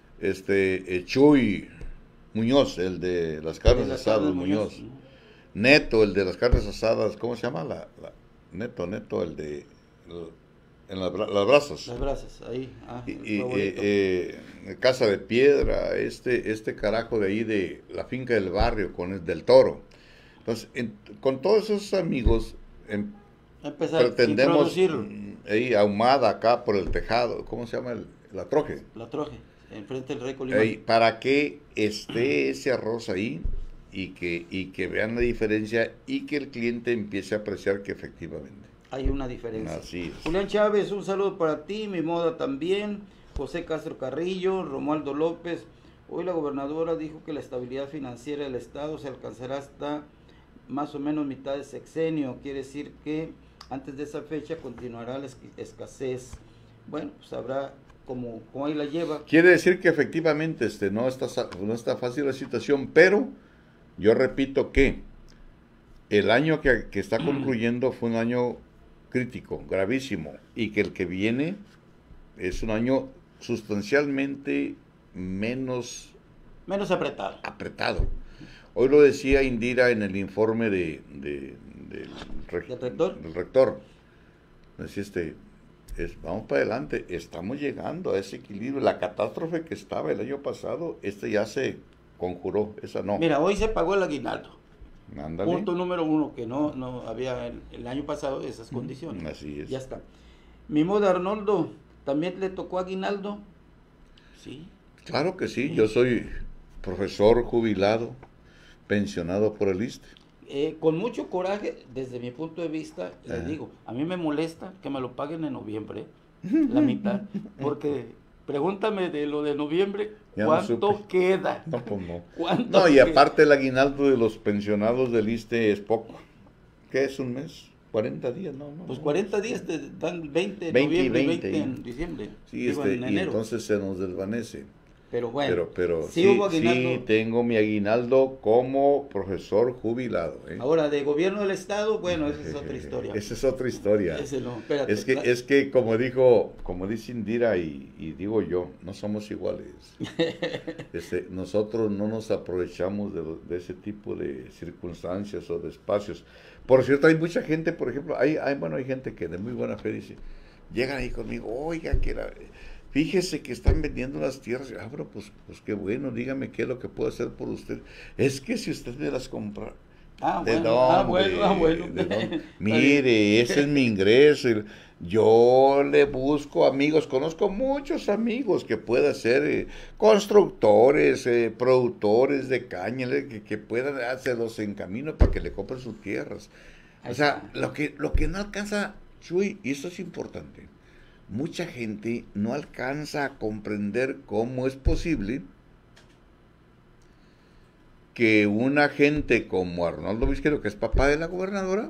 Speaker 2: Este, eh, Chuy Muñoz, el de las carnes de las asadas, carnes Muñoz. Muñoz. Neto, el de las carnes asadas, ¿cómo se llama? La, la, Neto, Neto, el de... El, en la, las brasas.
Speaker 1: Las brasas, ahí. Ah,
Speaker 2: y, y eh, eh, Casa de Piedra, este este carajo de ahí de la finca del barrio, con el del Toro. Entonces, en, con todos esos amigos, en,
Speaker 1: Empezar,
Speaker 2: pretendemos ahí ahumada acá por el tejado, ¿cómo se llama? El, la troje.
Speaker 1: La troje, enfrente del Rey Colima.
Speaker 2: Ahí, para que esté ese arroz ahí y que, y que vean la diferencia y que el cliente empiece a apreciar que efectivamente
Speaker 1: hay una diferencia.
Speaker 2: Así es.
Speaker 1: Julián Chávez, un saludo para ti, mi moda también. José Castro Carrillo, Romualdo López. Hoy la gobernadora dijo que la estabilidad financiera del Estado se alcanzará hasta más o menos mitad de sexenio. Quiere decir que antes de esa fecha continuará la escasez. Bueno, pues habrá como, como ahí la lleva.
Speaker 2: Quiere decir que efectivamente este, no, está, no está fácil la situación, pero yo repito que el año que, que está concluyendo fue un año crítico, gravísimo, y que el que viene es un año sustancialmente menos
Speaker 1: menos apretado.
Speaker 2: apretado. Hoy lo decía Indira en el informe de, de, de, del,
Speaker 1: ¿Del rector?
Speaker 2: del rector. Decía este, es, vamos para adelante, estamos llegando a ese equilibrio. La catástrofe que estaba el año pasado, este ya se conjuró, esa no.
Speaker 1: Mira, hoy se pagó el aguinaldo.
Speaker 2: Ándale.
Speaker 1: Punto número uno, que no, no había el, el año pasado esas condiciones.
Speaker 2: Así es.
Speaker 1: Ya está. Mi modo Arnoldo, ¿también le tocó aguinaldo? Sí.
Speaker 2: Claro que sí, yo soy profesor jubilado, pensionado por el I S S S T E.
Speaker 1: Eh, con mucho coraje, desde mi punto de vista, les digo, a mí me molesta que me lo paguen en noviembre, la mitad, porque pregúntame de lo de noviembre,
Speaker 2: Ya no
Speaker 1: ¿cuánto
Speaker 2: supe.
Speaker 1: queda?
Speaker 2: No, pues no.
Speaker 1: ¿Cuánto
Speaker 2: No, y
Speaker 1: queda?
Speaker 2: aparte el aguinaldo de los pensionados del I S S S T E es poco. ¿Qué es un mes? cuarenta días, no, no.
Speaker 1: Pues
Speaker 2: no.
Speaker 1: cuarenta días te dan veinte en
Speaker 2: veinte y
Speaker 1: noviembre y
Speaker 2: veinte,
Speaker 1: veinte en diciembre,
Speaker 2: Sí,
Speaker 1: digo,
Speaker 2: este,
Speaker 1: en
Speaker 2: y
Speaker 1: enero.
Speaker 2: entonces se nos desvanece.
Speaker 1: Pero bueno,
Speaker 2: Pero, pero
Speaker 1: sí,
Speaker 2: sí,
Speaker 1: hubo aguinaldo.
Speaker 2: sí tengo mi aguinaldo como profesor jubilado. ¿eh?
Speaker 1: Ahora, de gobierno del estado, bueno, esa es otra historia.
Speaker 2: Esa es otra historia.
Speaker 1: Ese no, espérate,
Speaker 2: Es que,
Speaker 1: cla-
Speaker 2: es que como dijo, como dice Indira y, y digo yo, no somos iguales. Este, nosotros no nos aprovechamos de, lo- de ese tipo de circunstancias o de espacios. Por cierto, hay mucha gente, por ejemplo, hay, hay bueno, hay gente que de muy buena fe dice, llegan ahí conmigo, oiga, que la, fíjese que están vendiendo las tierras. Ah, pero pues, pues qué bueno, dígame qué es lo que puedo hacer por usted. Es que si usted me las compra,
Speaker 1: Ah,
Speaker 2: ¿de
Speaker 1: bueno,
Speaker 2: dónde?
Speaker 1: ah, bueno, ah, bueno.
Speaker 2: ¿De dónde?
Speaker 1: Está
Speaker 2: Mire, ese es mi ingreso. y Yo le busco amigos, conozco muchos amigos que puedan ser eh, constructores, eh, productores de caña, le- que, que puedan hacerlos en camino para que le compren sus tierras.
Speaker 1: Ahí
Speaker 2: O sea,
Speaker 1: está.
Speaker 2: lo que, lo que no alcanza, Chuy, y eso es importante, mucha gente no alcanza a comprender cómo es posible que un agente como Arnoldo Vizquero, que es papá de la gobernadora,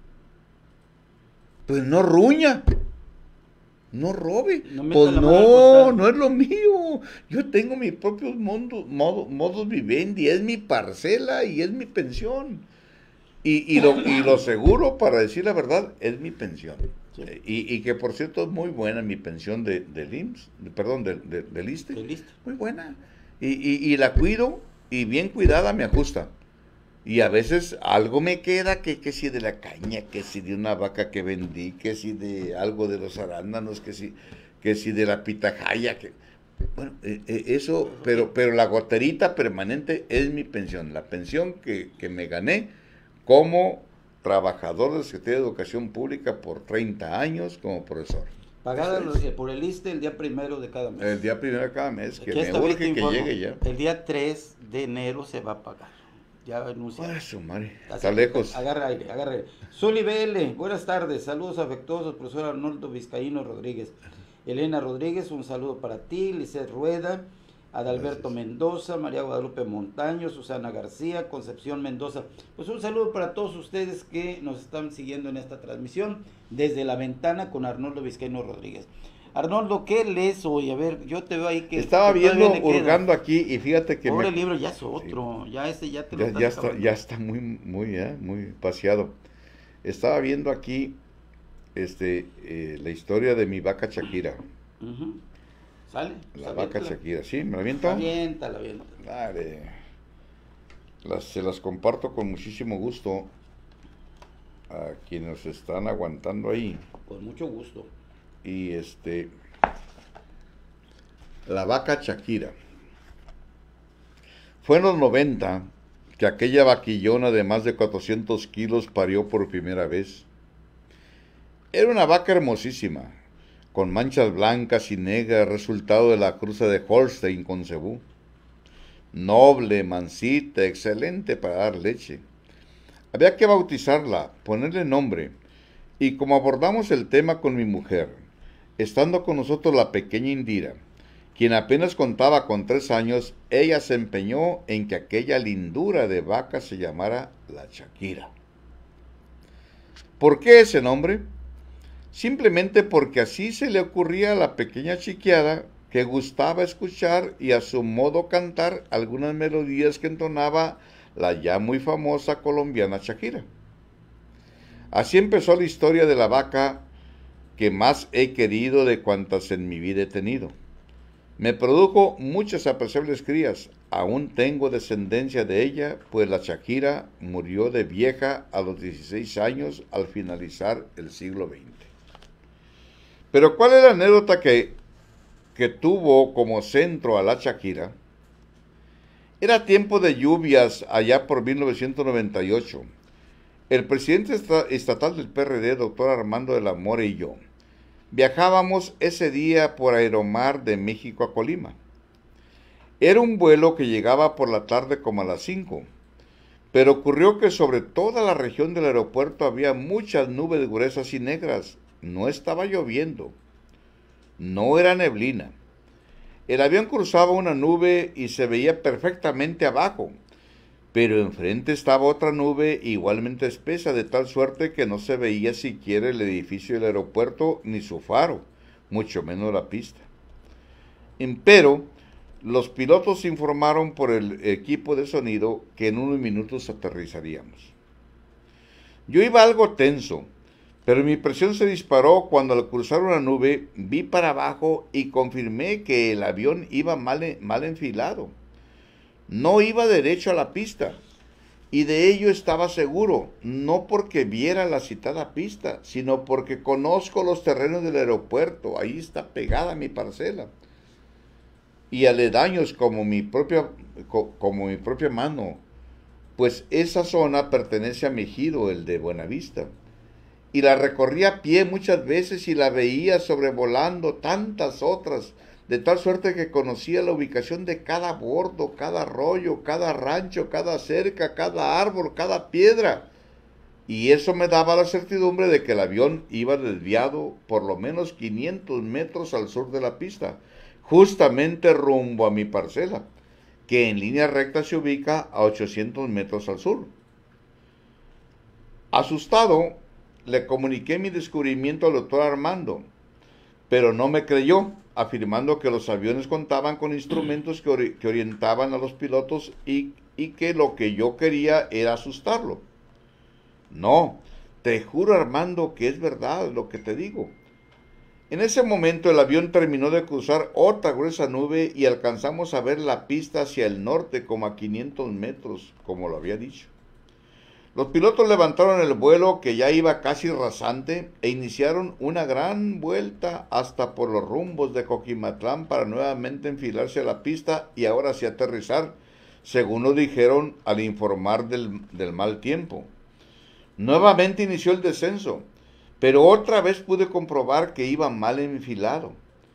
Speaker 2: pues no ruña, no robe.
Speaker 1: No meta
Speaker 2: Pues
Speaker 1: la mano al
Speaker 2: no,
Speaker 1: costal.
Speaker 2: no es lo mío. Yo tengo mis propios modos, modo, modos vivendi, es mi parcela y es mi pensión. Y, y, lo, y lo seguro, para decir la verdad, es mi pensión.
Speaker 1: Sí.
Speaker 2: Eh, Y, y que por cierto es muy buena mi pensión de, del I M S S, de- perdón, del, del, del I S S S T E.
Speaker 1: Estoy listo.
Speaker 2: Muy buena. Y, y, y la cuido y bien cuidada me ajusta. Y a veces algo me queda, que, que si de la caña, que si de una vaca que vendí, que si de algo de los arándanos, que si, que si de la pitahaya, que... Bueno, eh, eh, eso, pero, pero la goterita permanente es mi pensión, la pensión que, que me gané como trabajador del Secretaría de Educación Pública por treinta años como profesor.
Speaker 1: Pagada
Speaker 2: Eso
Speaker 1: los-
Speaker 2: es.
Speaker 1: eh, por el I S S S T E el día primero de cada mes.
Speaker 2: El día primero de cada mes, que
Speaker 1: Aquí
Speaker 2: me
Speaker 1: está, bien te
Speaker 2: urge que
Speaker 1: informo.
Speaker 2: llegue ya.
Speaker 1: El día tres de enero se va a pagar. Ya anunciado.
Speaker 2: Ay, su madre,
Speaker 1: Así
Speaker 2: está
Speaker 1: que
Speaker 2: lejos.
Speaker 1: Agarra aire, agarra aire. Zuli B L, buenas tardes, saludos afectuosos, profesor Arnoldo Vizcaíno Rodríguez. Elena Rodríguez, un saludo para ti, Lisset Rueda, Adalberto
Speaker 2: Gracias.
Speaker 1: Mendoza, María Guadalupe Montaño, Susana García, Concepción Mendoza. Pues un saludo para todos ustedes que nos están siguiendo en esta transmisión desde la ventana con Arnoldo Vizcaíno Rodríguez. Arnoldo, ¿qué lees hoy? A ver, yo te veo ahí que...
Speaker 2: Estaba
Speaker 1: que todavía
Speaker 2: viendo,
Speaker 1: le queda.
Speaker 2: hurgando aquí y fíjate que
Speaker 1: Pobre
Speaker 2: me...
Speaker 1: libro, ya es otro, ya este ya te lo
Speaker 2: Ya,
Speaker 1: estás
Speaker 2: ya está,
Speaker 1: acabando.
Speaker 2: ya está muy, muy, ¿eh? muy paseado. Estaba viendo aquí este, eh, la historia de mi vaca Shakira.
Speaker 1: Ujú. ¿Sale?
Speaker 2: La
Speaker 1: Pues
Speaker 2: vaca
Speaker 1: aviéntala.
Speaker 2: Shakira, ¿sí? ¿Me la aviento?
Speaker 1: Aviéntala, aviéntala.
Speaker 2: Dale. Las, se las comparto con muchísimo gusto a quienes están aguantando ahí.
Speaker 1: Con mucho gusto.
Speaker 2: Y este, la vaca Shakira. Fue en los noventa que aquella vaquillona de más de cuatrocientos kilos parió por primera vez. Era una vaca hermosísima, con manchas blancas y negras, resultado de la cruza de Holstein con Cebú. Noble, mansita, excelente para dar leche. Había que bautizarla, ponerle nombre, y como abordamos el tema con mi mujer, estando con nosotros la pequeña Indira, quien apenas contaba con tres años, ella se empeñó en que aquella lindura de vaca se llamara la Shakira. ¿Por qué ese nombre? Simplemente porque así se le ocurría a la pequeña chiquiada que gustaba escuchar y a su modo cantar algunas melodías que entonaba la ya muy famosa colombiana Shakira. Así empezó la historia de la vaca que más he querido de cuantas en mi vida he tenido. Me produjo muchas apreciables crías, aún tengo descendencia de ella, pues la Shakira murió de vieja a los dieciséis años al finalizar el siglo veinte. Pero ¿cuál es la anécdota que, que tuvo como centro a la Shakira? Era tiempo de lluvias allá por mil novecientos noventa y ocho. El presidente estatal del P R D, doctor Armando de la Mora, y yo viajábamos ese día por Aeromar de México a Colima. Era un vuelo que llegaba por la tarde como a las cinco, pero ocurrió que sobre toda la región del aeropuerto había muchas nubes gruesas y negras. No estaba lloviendo, no era neblina. El avión cruzaba una nube y se veía perfectamente abajo, pero enfrente estaba otra nube igualmente espesa, de tal suerte que no se veía siquiera el edificio del aeropuerto ni su faro, mucho menos la pista. Empero, los pilotos informaron por el equipo de sonido que en unos minutos aterrizaríamos. Yo iba algo tenso, pero mi presión se disparó cuando al cruzar una nube vi para abajo y confirmé que el avión iba mal, mal enfilado. No iba derecho a la pista, y de ello estaba seguro, no porque viera la citada pista, sino porque conozco los terrenos del aeropuerto. Ahí está pegada mi parcela, y aledaños como mi propia, como mi propia mano, pues esa zona pertenece a mi ejido, el de Buenavista, y la recorrí a pie muchas veces y la veía sobrevolando tantas otras, de tal suerte que conocía la ubicación de cada bordo, cada arroyo, cada rancho, cada cerca, cada árbol, cada piedra. Y eso me daba la certidumbre de que el avión iba desviado por lo menos quinientos metros al sur de la pista, justamente rumbo a mi parcela, que en línea recta se ubica a ochocientos metros al sur. Asustado, le comuniqué mi descubrimiento al doctor Armando, pero no me creyó, afirmando que los aviones contaban con instrumentos que, ori que orientaban a los pilotos y, y que lo que yo quería era asustarlo. No, te juro, Armando, que es verdad lo que te digo. En ese momento el avión terminó de cruzar otra gruesa nube y alcanzamos a ver la pista hacia el norte como a quinientos metros, como lo había dicho. Los pilotos levantaron el vuelo, que ya iba casi rasante, e iniciaron una gran vuelta hasta por los rumbos de Coquimatlán para nuevamente enfilarse a la pista y ahora sí aterrizar, según lo dijeron al informar del, del mal tiempo. Nuevamente inició el descenso, pero otra vez pude comprobar que iba mal enfilado.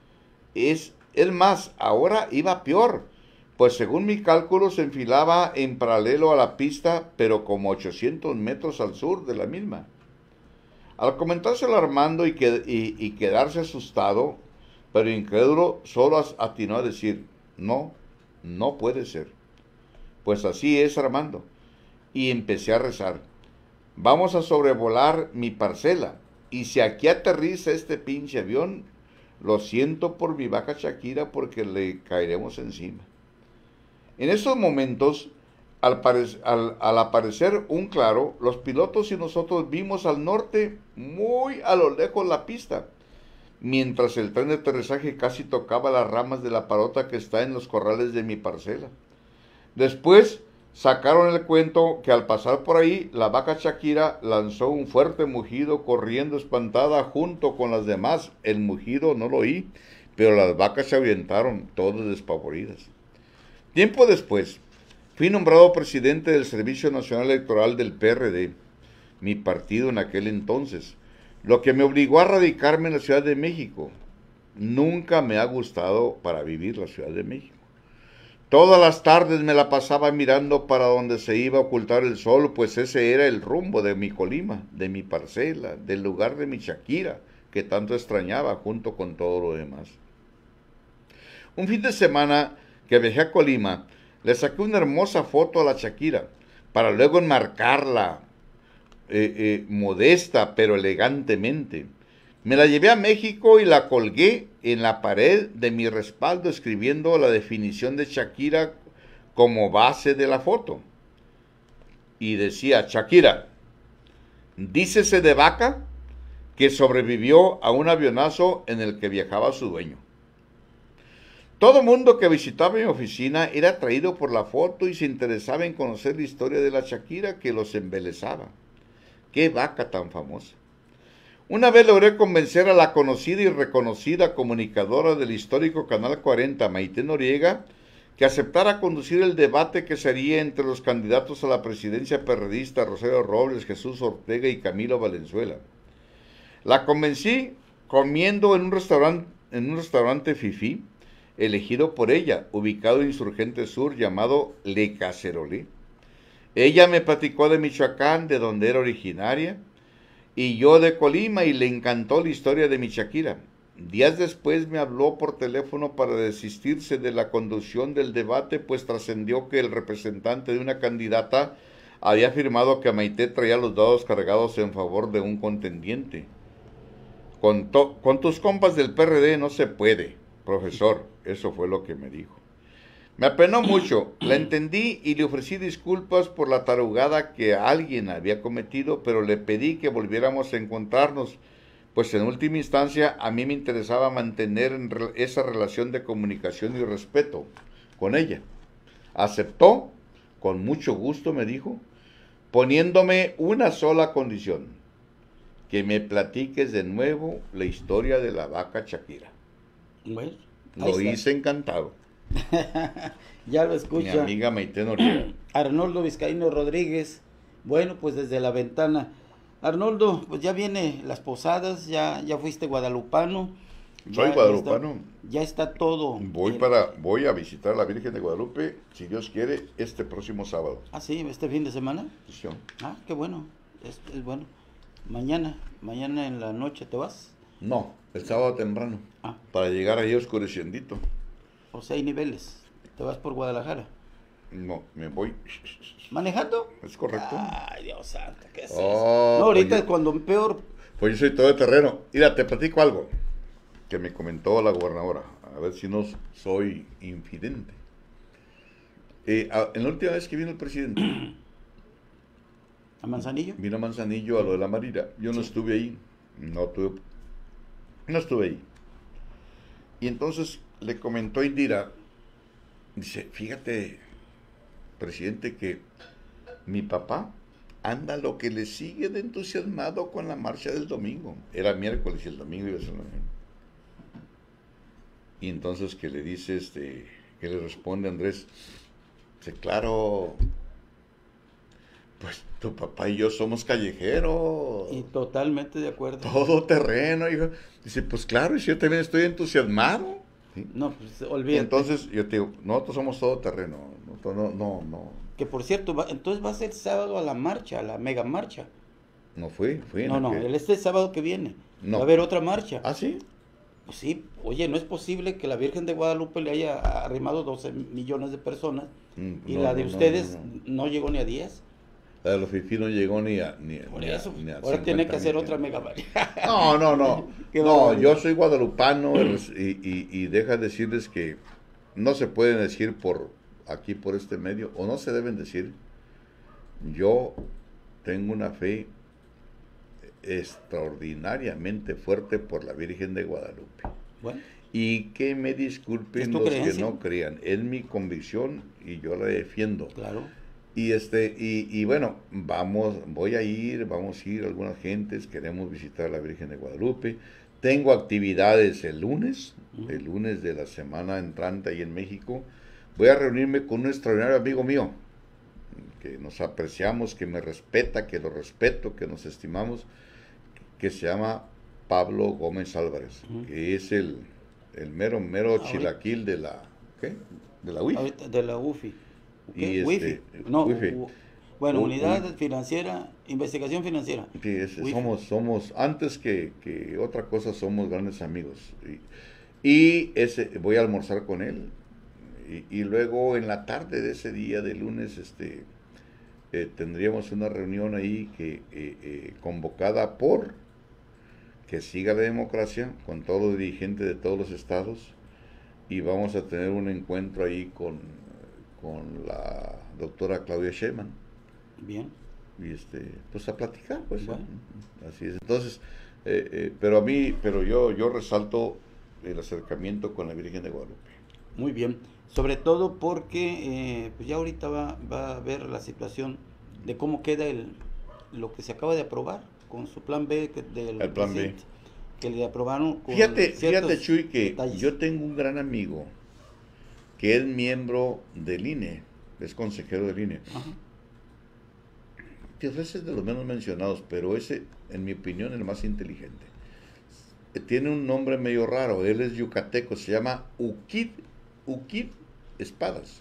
Speaker 2: Es, es más, ahora iba peor, pues según mi cálculo se enfilaba en paralelo a la pista, pero como ochocientos metros al sur de la misma. Al comentárselo a Armando y, que, y, y quedarse asustado, pero incrédulo, solo atinó a decir, no, no puede ser. Pues así es, Armando. Y empecé a rezar. Vamos a sobrevolar mi parcela, y si aquí aterriza este pinche avión, lo siento por mi vaca Shakira porque le caeremos encima. En esos momentos, al, al, al aparecer un claro, los pilotos y nosotros vimos al norte, muy a lo lejos, la pista, mientras el tren de aterrizaje casi tocaba las ramas de la parota que está en los corrales de mi parcela. Después sacaron el cuento que al pasar por ahí, la vaca Shakira lanzó un fuerte mugido corriendo espantada junto con las demás. El mugido no lo oí, pero las vacas se ahuyentaron, todas despavoridas. Tiempo después, fui nombrado presidente del Servicio Nacional Electoral del P R D, mi partido en aquel entonces, lo que me obligó a radicarme en la Ciudad de México. Nunca me ha gustado para vivir la Ciudad de México. Todas las tardes me la pasaba mirando para donde se iba a ocultar el sol, pues ese era el rumbo de mi Colima, de mi parcela, del lugar de mi Shakira, que tanto extrañaba junto con todo lo demás. Un fin de semana que viajé a Colima, le saqué una hermosa foto a la Shakira, para luego enmarcarla, eh, eh, modesta pero elegantemente. Me la llevé a México y la colgué en la pared de mi respaldo, escribiendo la definición de Shakira como base de la foto. Y decía, Shakira, dícese de vaca que sobrevivió a un avionazo en el que viajaba su dueño. Todo mundo que visitaba mi oficina era atraído por la foto y se interesaba en conocer la historia de la Shakira, que los embelesaba. ¡Qué vaca tan famosa! Una vez logré convencer a la conocida y reconocida comunicadora del histórico Canal cuarenta, Maite Noriega, que aceptara conducir el debate que sería entre los candidatos a la presidencia perredista Rosario Robles, Jesús Ortega y Camilo Valenzuela. La convencí comiendo en un restaurante, en un restaurante fifí, elegido por ella, ubicado en Insurgente Sur, llamado Le Cacerolé. Ella me platicó de Michoacán, de donde era originaria, y yo de Colima, y le encantó la historia de mi Shakira. Días después me habló por teléfono para desistirse de la conducción del debate, pues trascendió que el representante de una candidata había afirmado que Maite traía los dados cargados en favor de un contendiente. Con, to, con tus compas del P R D no se puede, profesor, eso fue lo que me dijo. Me apenó mucho, la entendí y le ofrecí disculpas por la tarugada que alguien había cometido, pero le pedí que volviéramos a encontrarnos, pues en última instancia a mí me interesaba mantener esa relación de comunicación y respeto con ella. Aceptó, con mucho gusto me dijo, poniéndome una sola condición, que me platiques de nuevo la historia de la vaca Shakira.
Speaker 1: Bueno,
Speaker 2: lo hice encantado.
Speaker 1: Ya lo escucha.
Speaker 2: Mi amiga Maite Noriega.
Speaker 1: Arnoldo Vizcaíno Rodríguez. Bueno, pues desde la ventana. Arnoldo, pues ya viene las posadas, ya, ya fuiste guadalupano.
Speaker 2: Soy
Speaker 1: ya,
Speaker 2: guadalupano.
Speaker 1: Ya está, ya está todo.
Speaker 2: Voy
Speaker 1: el...
Speaker 2: para, voy a visitar a la Virgen de Guadalupe, si Dios quiere, este próximo sábado.
Speaker 1: Ah, sí, este fin de semana.
Speaker 2: Sí.
Speaker 1: Ah, qué bueno. Es, es bueno. Mañana, mañana en la noche te vas.
Speaker 2: No, el sábado temprano.
Speaker 1: Ah.
Speaker 2: Para llegar ahí oscureciendito.
Speaker 1: O sea, hay niveles. Te vas por Guadalajara.
Speaker 2: No, me voy.
Speaker 1: ¿Manejando?
Speaker 2: Es correcto.
Speaker 1: Ay, Dios santo, ¿qué es
Speaker 2: oh,
Speaker 1: eso? No, ahorita
Speaker 2: pues
Speaker 1: es cuando peor.
Speaker 2: Pues yo soy todo de terreno. Mira, te platico algo que me comentó la gobernadora. A ver si no soy infidente. Eh, a, en la última vez que vino el presidente.
Speaker 1: ¿A Manzanillo?
Speaker 2: Vino a Manzanillo a lo de la Marina. Yo no sí. estuve ahí. No tuve. No estuve ahí. Y entonces le comentó Indira. Dice, fíjate, presidente, que mi papá anda lo que le sigue de entusiasmado con la marcha del domingo. Era miércoles y el domingo iba a ser la mañana. Y entonces que le dice, este, que le responde Andrés, dice, claro, pues tu papá y yo somos callejeros.
Speaker 1: Y totalmente de acuerdo.
Speaker 2: Todo terreno, hijo. Dice, pues claro, y si yo también estoy entusiasmado. ¿Sí?
Speaker 1: No, pues olvídate.
Speaker 2: Entonces, yo te digo, nosotros somos todo terreno. No, no, no. no.
Speaker 1: Que por cierto, va, entonces va a ser sábado a la marcha, a la mega marcha.
Speaker 2: No fui, fui.
Speaker 1: No, no,
Speaker 2: que...
Speaker 1: el este sábado que viene.
Speaker 2: No.
Speaker 1: Va a haber otra marcha.
Speaker 2: ¿Ah, sí?
Speaker 1: Pues sí, oye, no es posible que la Virgen de Guadalupe le haya arrimado doce millones de personas mm, y no, la de no, ustedes no, no, no. no llegó ni a diez.
Speaker 2: La de los fifí no llegó ni a... Ni,
Speaker 1: Por
Speaker 2: ni
Speaker 1: eso,
Speaker 2: a, ni a
Speaker 1: ahora tiene que hacer otra mega marcha.
Speaker 2: No, no, no. No, yo soy guadalupano y, y, y deja decirles que no se pueden decir por aquí, por este medio, o no se deben decir. Yo tengo una fe extraordinariamente fuerte por la Virgen de Guadalupe.
Speaker 1: Bueno.
Speaker 2: Y que me disculpen los creencia? que no crean. Es mi convicción y yo la defiendo.
Speaker 1: Claro.
Speaker 2: Y este y, y bueno, vamos, voy a ir, vamos a ir algunas gentes, queremos visitar a la Virgen de Guadalupe. Tengo actividades el lunes, uh-huh. el lunes de la semana entrante ahí en México. Voy a reunirme con un extraordinario amigo mío, que nos apreciamos, que me respeta, que lo respeto, que nos estimamos, que se llama Pablo Gómez Álvarez, uh-huh. que es el, el mero, mero Ahorita. chilaquil de la, ¿qué? De la U I F.
Speaker 1: Ahorita, de la U F I.
Speaker 2: Y este,
Speaker 1: no,
Speaker 2: Wi-Fi.
Speaker 1: U, bueno, U, Unidad U, Financiera, Investigación Financiera.
Speaker 2: Sí, es, somos, somos, antes que, que otra cosa, somos grandes amigos. Y, y ese, voy a almorzar con él. Y, y luego en la tarde de ese día de lunes, este, eh, tendríamos una reunión ahí que eh, eh, convocada por que siga la democracia con todos los dirigentes de todos los estados, y vamos a tener un encuentro ahí con con la doctora Claudia Sheinbaum.
Speaker 1: Bien.
Speaker 2: Y este, pues a platicar, pues.
Speaker 1: Bueno.
Speaker 2: Así es. Entonces, eh, eh, pero a mí, pero yo, yo resalto el acercamiento con la Virgen de Guadalupe.
Speaker 1: Muy bien. Sobre todo porque, eh, pues ya ahorita va, va a ver la situación de cómo queda el, lo que se acaba de aprobar con su plan B que del
Speaker 2: El plan B.
Speaker 1: que le aprobaron con
Speaker 2: Fíjate,
Speaker 1: ciertos
Speaker 2: fíjate, Chuy, que
Speaker 1: detalles.
Speaker 2: yo tengo un gran amigo que es miembro del I N E, es consejero del I N E.
Speaker 1: Ajá.
Speaker 2: Que ofrece de los menos mencionados, pero ese, en mi opinión, es el más inteligente. Tiene un nombre medio raro, él es yucateco, se llama Ukid, Ukid Espadas.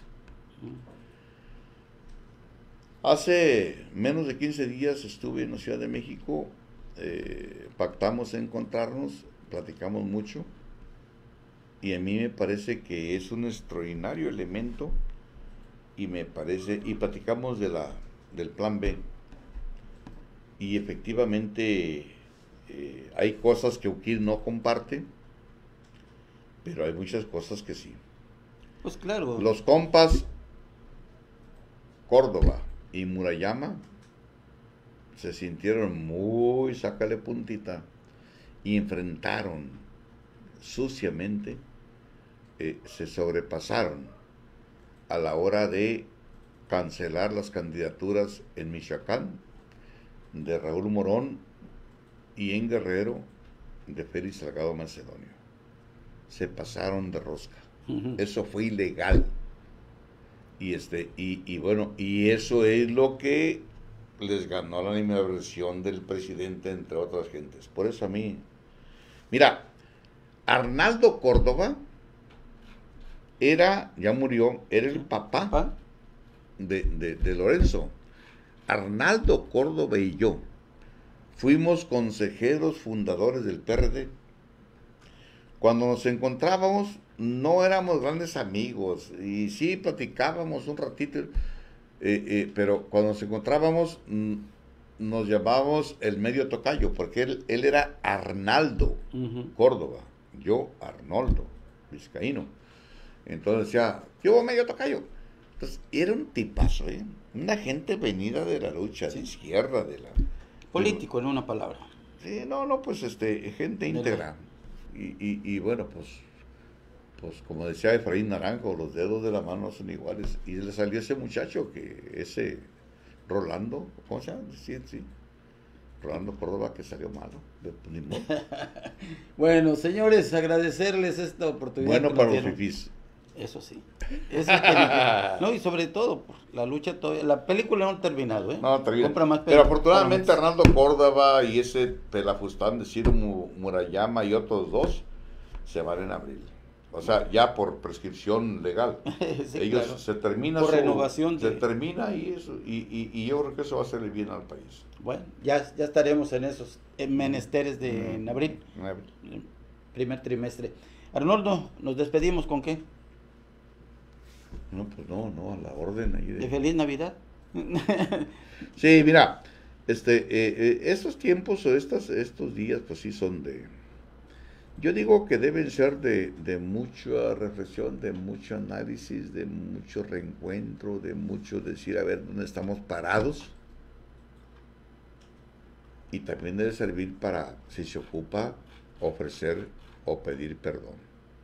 Speaker 2: Hace menos de quince días estuve en la Ciudad de México, eh, pactamos encontrarnos, platicamos mucho, y a mí me parece que es un extraordinario elemento, y me parece, y platicamos de la, del plan B, y efectivamente eh, hay cosas que Ukid no comparte, pero hay muchas cosas que sí.
Speaker 1: Pues claro.
Speaker 2: Los compas Córdoba y Murayama se sintieron muy sácale puntita y enfrentaron suciamente, eh, se sobrepasaron a la hora de cancelar las candidaturas en Michoacán de Raúl Morón y en Guerrero de Félix Salgado Macedonio. Se pasaron de rosca. Uh-huh. Eso fue ilegal. Y este, y, y bueno, y eso es lo que les ganó la animadversión del presidente, entre otras gentes. Por eso a mí, mira, Arnaldo Córdoba era, ya murió, era el papá de, de, de Lorenzo. Arnaldo Córdoba y yo fuimos consejeros fundadores del P R D. Cuando nos encontrábamos, no éramos grandes amigos, y sí platicábamos un ratito, eh, eh, pero cuando nos encontrábamos, mm, nos llamábamos el medio tocayo, porque él, él era Arnaldo uh-huh. Córdoba, yo Arnoldo Vizcaíno. Entonces decía, yo medio tocayo. Entonces, era un tipazo, ¿eh? Una gente venida de la lucha, sí. De izquierda, de la...
Speaker 1: Político, en una palabra.
Speaker 2: Sí, no, no, pues, este, gente íntegra. Y, y, y bueno, pues, pues, como decía Efraín Naranjo, los dedos de la mano no son iguales. Y le salió ese muchacho, que ese Rolando, ¿cómo se llama? Sí, sí. Rolando Córdoba, que salió malo. De,
Speaker 1: bueno, señores, agradecerles esta oportunidad.
Speaker 2: Bueno, para los fifís.
Speaker 1: Eso sí. Eso es no, y sobre todo, la lucha todavía, la película no ha terminado, ¿eh?
Speaker 2: No, termina.
Speaker 1: Compra más
Speaker 2: Pero afortunadamente Arnaldo Córdoba y ese pelafustán de Ciro Murayama y otros dos se van en abril. O sea, ya por prescripción legal. Sí, ellos claro. se termina
Speaker 1: por
Speaker 2: su,
Speaker 1: renovación
Speaker 2: se
Speaker 1: de...
Speaker 2: termina y eso y, y, y yo creo que eso va a hacerle bien al país.
Speaker 1: Bueno, ya, ya estaremos en esos menesteres de mm. en abril. En abril. Primer trimestre. Arnoldo, nos despedimos ¿con qué?
Speaker 2: No, pues no, no, a la orden ahí de...
Speaker 1: ¿De feliz Navidad?
Speaker 2: Sí, mira, este, eh, eh, estos tiempos o estas, estos días, pues sí son de... Yo digo que deben ser de, de mucha reflexión, de mucho análisis, de mucho reencuentro, de mucho decir, a ver, dónde estamos parados. Y también debe servir para, si se ocupa, ofrecer o pedir perdón.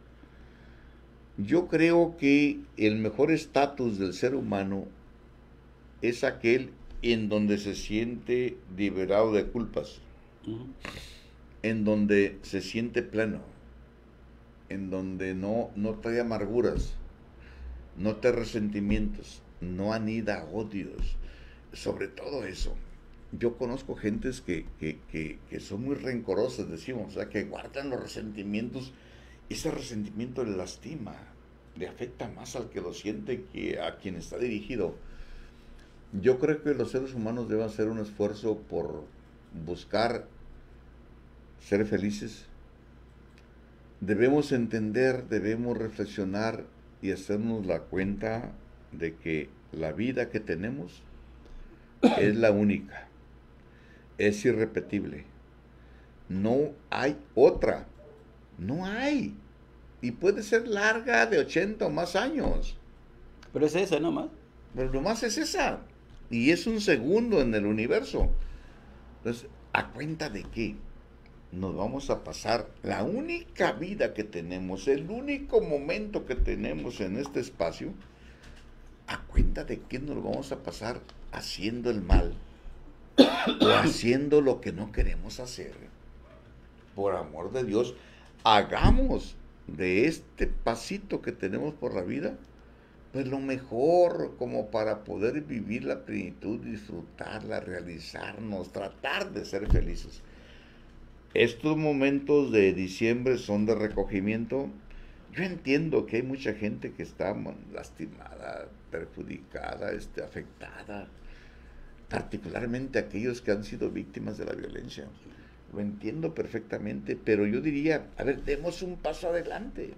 Speaker 2: Yo creo que el mejor estatus del ser humano es aquel en donde se siente liberado de culpas, uh-huh. en donde se siente pleno, en donde no, no trae amarguras, no trae resentimientos, no anida odios, sobre todo eso. Yo conozco gentes que, que, que, que son muy rencorosas, decimos, o sea, que guardan los resentimientos. Ese resentimiento le lastima, le afecta más al que lo siente que a quien está dirigido. Yo creo que los seres humanos deben hacer un esfuerzo por buscar ser felices. Debemos entender, debemos reflexionar y hacernos la cuenta de que la vida que tenemos es la única, es irrepetible. No hay otra, no hay. Y puede ser larga de ochenta o más años.
Speaker 1: Pero es esa nomás.
Speaker 2: Pero nomás es esa. Y es un segundo en el universo. Entonces, ¿a cuenta de qué? Nos vamos a pasar la única vida que tenemos, el único momento que tenemos en este espacio. ¿A cuenta de qué nos vamos a pasar haciendo el mal? o haciendo lo que no queremos hacer. Por amor de Dios, hagamos de este pasito que tenemos por la vida, pues lo mejor, como para poder vivir la plenitud, disfrutarla, realizarnos, tratar de ser felices. Estos momentos de diciembre son de recogimiento. Yo entiendo que hay mucha gente que está lastimada, perjudicada, este, afectada, particularmente aquellos que han sido víctimas de la violencia. Lo entiendo perfectamente, pero yo diría, a ver, demos un paso adelante.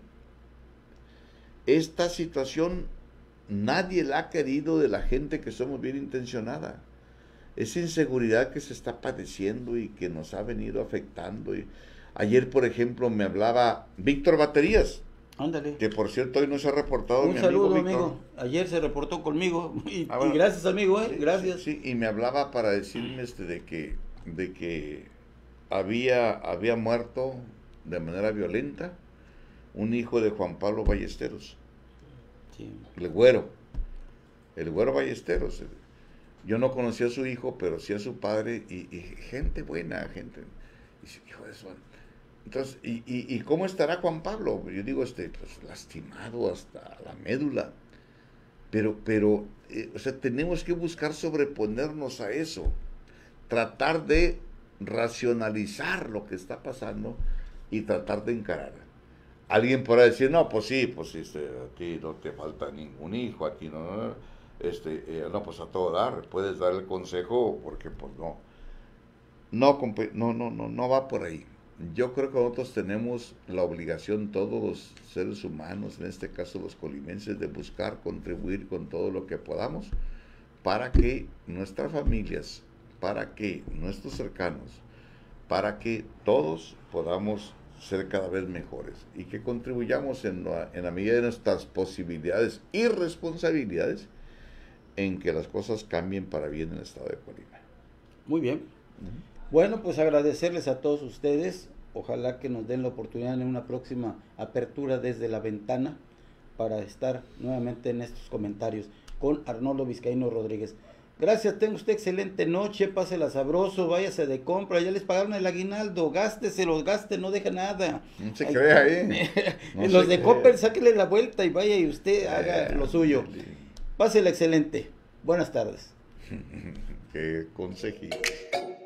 Speaker 2: Esta situación nadie la ha querido de la gente que somos bien intencionada. Esa inseguridad que se está padeciendo y que nos ha venido afectando. Y ayer, por ejemplo, me hablaba Víctor Baterías.
Speaker 1: Ándale.
Speaker 2: Que por cierto hoy no se ha reportado.
Speaker 1: Un
Speaker 2: mi
Speaker 1: saludo,
Speaker 2: amigo,
Speaker 1: amigo. Ayer se reportó conmigo. Y,
Speaker 2: ah, bueno,
Speaker 1: y gracias, amigo, ¿eh?
Speaker 2: Sí,
Speaker 1: Gracias.
Speaker 2: Sí, sí, y me hablaba para decirme este, de que, de que había, había muerto de manera violenta un hijo de Juan Pablo Ballesteros.
Speaker 1: Sí.
Speaker 2: El güero. El güero Ballesteros. Yo no conocía a su hijo, pero sí a su padre. Y, y gente buena, gente. Y, hijo de su... Entonces, ¿y, y, y cómo estará Juan Pablo? Yo digo, este, pues lastimado hasta la médula. Pero, pero, eh, o sea, tenemos que buscar sobreponernos a eso. Tratar de racionalizar lo que está pasando y tratar de encarar. Alguien podrá decir, no, pues sí, pues este, a ti no te falta ningún hijo, aquí no, no, este, eh, no, pues a todo dar, puedes dar el consejo, porque pues no, no, no, no, no, no va por ahí. Yo creo que nosotros tenemos la obligación, todos los seres humanos, en este caso los colimenses, de buscar contribuir con todo lo que podamos para que nuestras familias, para que nuestros cercanos, para que todos podamos ser cada vez mejores y que contribuyamos en la, en la medida de nuestras posibilidades y responsabilidades en que las cosas cambien para bien en el estado de Colima.
Speaker 1: Muy bien. Uh-huh. Bueno, pues agradecerles a todos ustedes. Ojalá que nos den la oportunidad en una próxima apertura desde la ventana para estar nuevamente en estos comentarios con Arnoldo Vizcaíno Rodríguez. Gracias, tenga usted excelente noche, pásela sabroso, váyase de compra, ya les pagaron el aguinaldo, gásteselo, gaste, no deja nada.
Speaker 2: No se crea ahí.
Speaker 1: No los de Coppel, sáquele la vuelta y vaya y usted haga eh, lo suyo. Pásela excelente. Buenas tardes.
Speaker 2: Qué consejito.